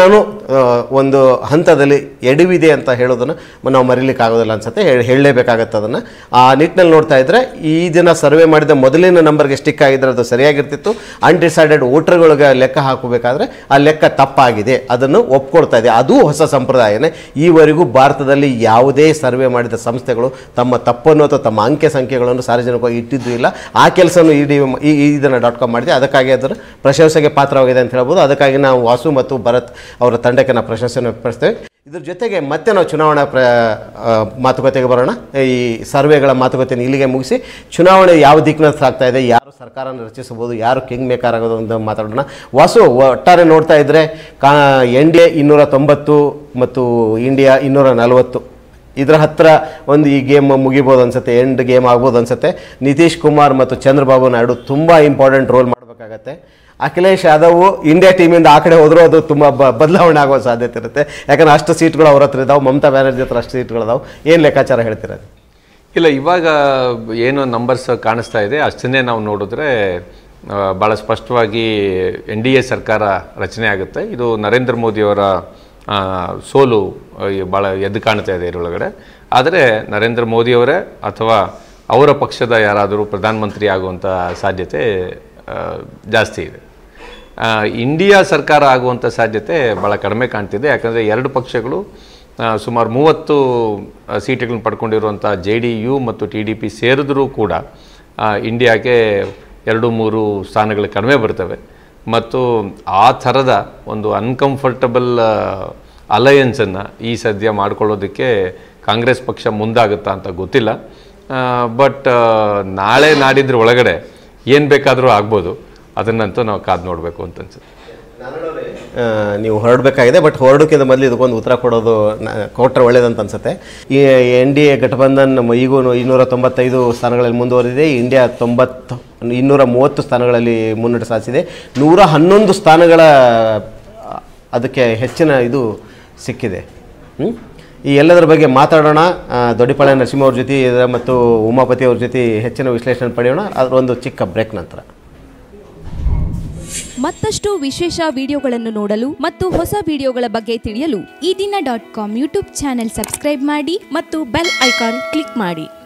ಒಂದು ಹಂತದಲ್ಲಿ ಎಡವಿದೆ ಅಂತ ಹೇಳೋದನ್ನು ನಾವು ಮರೀಲಿಕ್ಕಾಗೋದಿಲ್ಲ ಅನ್ಸುತ್ತೆ, ಹೇಳಲೇಬೇಕಾಗತ್ತೆ ಅದನ್ನು. ಆ ನಿಟ್ಟಿನಲ್ಲಿ ನೋಡ್ತಾ ಇದ್ದರೆ ಈ ದಿನ ಸರ್ವೆ ಮಾಡಿದ ಮೊದಲಿನ ನಂಬರ್ಗೆ ಸ್ಟಿಕ್ ಆಗಿದ್ದರೆ ಅದು ಸರಿಯಾಗಿರ್ತಿತ್ತು. ಅನ್ಡಿಸೈಡೆಡ್ ವೋಟರ್ಗಳಿಗೆ ಲೆಕ್ಕ ಹಾಕಬೇಕಾದ್ರೆ ಆ ಲೆಕ್ಕ ತಪ್ಪಾಗಿದೆ, ಅದನ್ನು ಒಪ್ಕೊಳ್ತಾ ಇದೆ. ಅದು ಹೊಸ ಸಂಪ್ರದಾಯನೇ. ಈವರೆಗೂ ಭಾರತದಲ್ಲಿ ಯಾವುದೇ ಸರ್ವೆ ಮಾಡಿದ ಸಂಸ್ಥೆಗಳು ತಮ್ಮ ತಪ್ಪನ್ನು ಅಥವಾ ತಮ್ಮ ಅಂಕೆ ಸಂಖ್ಯೆಗಳನ್ನು ಸಾರ್ವಜನಿಕವಾಗಿ ಇಟ್ಟಿದ್ದು ಇಲ್ಲ. ಆ ಕೆಲಸವನ್ನು ಇದನ್ನು .com ಮಾಡಿದೆ, ಅದಕ್ಕಾಗಿ ಅದರ ಪ್ರಶಂಸೆಗೆ ಪಾತ್ರವಾಗಿದೆ ಅಂತ ಹೇಳ್ಬೋದು. ಅದಕ್ಕಾಗಿ ನಾವು ವಾಸು ಮತ್ತು ಭರತ್ ಅವರ ತಂಡಕ್ಕೆ ನಾವು ಪ್ರಶಂಸೆಯನ್ನು ವ್ಯಕ್ತಪಡಿಸ್ತೇವೆ. ಇದ್ರ ಜೊತೆಗೆ ಮತ್ತೆ ನಾವು ಚುನಾವಣಾ ಮಾತುಕತೆಗೆ ಬರೋಣ. ಈ ಸರ್ವೆಗಳ ಮಾತುಕತೆಯನ್ನು ಇಲ್ಲಿಗೆ ಮುಗಿಸಿ ಚುನಾವಣೆ ಯಾವ ದಿಕ್ಕಿನಲ್ಲಿ ಸಾಗ್ತಾ ಇದೆ, ಯಾರು ಸರ್ಕಾರನ ರಚಿಸಬಹುದು, ಯಾರು ಕಿಂಗ್ ಮೇಕರ್ ಆಗೋದು ಅಂತ ಮಾತಾಡೋಣ. ವಾಸು, ಒಟ್ಟಾರೆ ನೋಡ್ತಾ ಇದ್ದರೆ NDA 290 ಮತ್ತು ಇಂಡಿಯಾ 240, ಇದರ ಹತ್ತಿರ ಒಂದು ಈ ಗೇಮ್ ಮುಗಿಬೋದು ಅನ್ಸುತ್ತೆ, ಎಂಡ್ ಗೇಮ್ ಆಗ್ಬೋದು ಅನ್ಸುತ್ತೆ. ನಿತೀಶ್ ಕುಮಾರ್ ಮತ್ತು ಚಂದ್ರಬಾಬು ನಾಯ್ಡು ತುಂಬ ಇಂಪಾರ್ಟೆಂಟ್ ರೋಲ್ ಮಾಡಬೇಕಾಗತ್ತೆ. ಅಖಿಲೇಶ್ ಯಾದವ್ ಇಂಡಿಯಾ ಟೀಮಿಂದ ಆ ಕಡೆ ಹೋದರೂ ಅದು ತುಂಬ ಬದಲಾವಣೆ ಆಗೋ ಸಾಧ್ಯತೆ ಇರುತ್ತೆ. ಯಾಕಂದರೆ ಅಷ್ಟು ಸೀಟ್ಗಳು ಅವ್ರ ಹತ್ರ ಇದ್ದಾವೆ, ಮಮತಾ ಬ್ಯಾನರ್ಜಿ ಹತ್ರ ಅಷ್ಟು ಸೀಟ್ಗಳಿದಾವೆ. ಏನು ಲೆಕ್ಕಾಚಾರ ಹೇಳ್ತೀರಾ? ಇಲ್ಲ, ಇವಾಗ ಏನು ನಂಬರ್ಸ್ ಕಾಣಿಸ್ತಾ ಇದೆ ಅಷ್ಟನ್ನೇ ನಾವು ನೋಡಿದ್ರೆ ಭಾಳ ಸ್ಪಷ್ಟವಾಗಿ NDA ಸರ್ಕಾರ ರಚನೆ ಆಗುತ್ತೆ. ಇದು ನರೇಂದ್ರ ಮೋದಿಯವರ ಸೋಲು ಭಾಳ ಎದ್ದು ಕಾಣ್ತಾ ಇದೆ ಇದರೊಳಗಡೆ. ಆದರೆ ನರೇಂದ್ರ ಮೋದಿಯವರೇ ಅಥವಾ ಅವರ ಪಕ್ಷದ ಯಾರಾದರೂ ಪ್ರಧಾನಮಂತ್ರಿ ಆಗುವಂಥ ಸಾಧ್ಯತೆ ಜಾಸ್ತಿ ಇದೆ. ಇಂಡಿಯಾ ಸರ್ಕಾರ ಆಗುವಂಥ ಸಾಧ್ಯತೆ ಭಾಳ ಕಡಿಮೆ ಕಾಣ್ತಿದೆ. ಯಾಕಂದರೆ ಎರಡು ಪಕ್ಷಗಳು ಸುಮಾರು 30 ಸೀಟುಗಳನ್ನು ಪಡ್ಕೊಂಡಿರುವಂಥ JDU ಮತ್ತು TDP ಸೇರಿದ್ರೂ ಕೂಡ ಇಂಡಿಯಾಗೆ 2-3 ಸ್ಥಾನಗಳು ಕಡಿಮೆ ಬರ್ತವೆ. ಮತ್ತು ಆ ಥರದ ಒಂದು ಅನ್ಕಂಫರ್ಟಬಲ್ ಅಲಯನ್ಸನ್ನು ಈ ಸದ್ಯ ಮಾಡ್ಕೊಳ್ಳೋದಕ್ಕೆ ಕಾಂಗ್ರೆಸ್ ಪಕ್ಷ ಮುಂದಾಗುತ್ತಾ ಅಂತ ಗೊತ್ತಿಲ್ಲ. ಬಟ್ ನಾಳೆ ನಾಡಿದ್ರ ಒಳಗಡೆ ಏನು ಬೇಕಾದರೂ ಆಗ್ಬೋದು, ಅದನ್ನಂತೂ ನಾವು ಕಾದು ನೋಡಬೇಕು ಅಂತ ಅನ್ಸುತ್ತೆ. ನೀವು ಹೊರಡಬೇಕಾಗಿದೆ, ಬಟ್ ಹೊರಡೋಕ್ಕಿಂತ ಮೊದಲು ಇದಕ್ಕೊಂದು ಉತ್ತರ ಕೊಟ್ಟರೆ ಒಳ್ಳೇದಂತ ಅನ್ಸುತ್ತೆ. ಈ NDA ಗಠಬಂಧನ್ ಈಗೂ 295 ಸ್ಥಾನಗಳಲ್ಲಿ ಮುಂದುವರೆದಿದೆ. ಇಂಡಿಯಾ 230 ಸ್ಥಾನಗಳಲ್ಲಿ ಮುನ್ನಡೆ ಸಾಧಿಸಿದೆ. 111 ಸ್ಥಾನಗಳ ಅದಕ್ಕೆ ಹೆಚ್ಚಿನ ಇದು ಸಿಕ್ಕಿದೆ. ಈ ಎಲ್ಲದರ ಬಗ್ಗೆ ಮಾತಾಡೋಣ. ದೊಡ್ಡಿಪಾಳ್ಯ ನರಸಿಂಹ ಅವ್ರ ಜೊತೆ ಮತ್ತು ಉಮಾಪತಿ ಅವ್ರ ಜೊತೆ ಹೆಚ್ಚಿನ ವಿಶ್ಲೇಷಣೆ ಪಡೆಯೋಣ. ಅದರ ಒಂದು ಚಿಕ್ಕ ಬ್ರೇಕ್ ನಂತರ. ಮತ್ತಷ್ಟು ವಿಶೇಷ ವಿಡಿಯೋಗಳನ್ನು ನೋಡಲು ಮತ್ತು ಹೊಸ ವಿಡಿಯೋಗಳ ಬಗ್ಗೆ ತಿಳಿಯಲು ಈ ದಿನ .com ಯೂಟ್ಯೂಬ್ ಚಾನೆಲ್ ಸಬ್ಸ್ಕ್ರೈಬ್ ಮಾಡಿ ಮತ್ತು ಬೆಲ್ ಐಕಾನ್ ಕ್ಲಿಕ್ ಮಾಡಿ.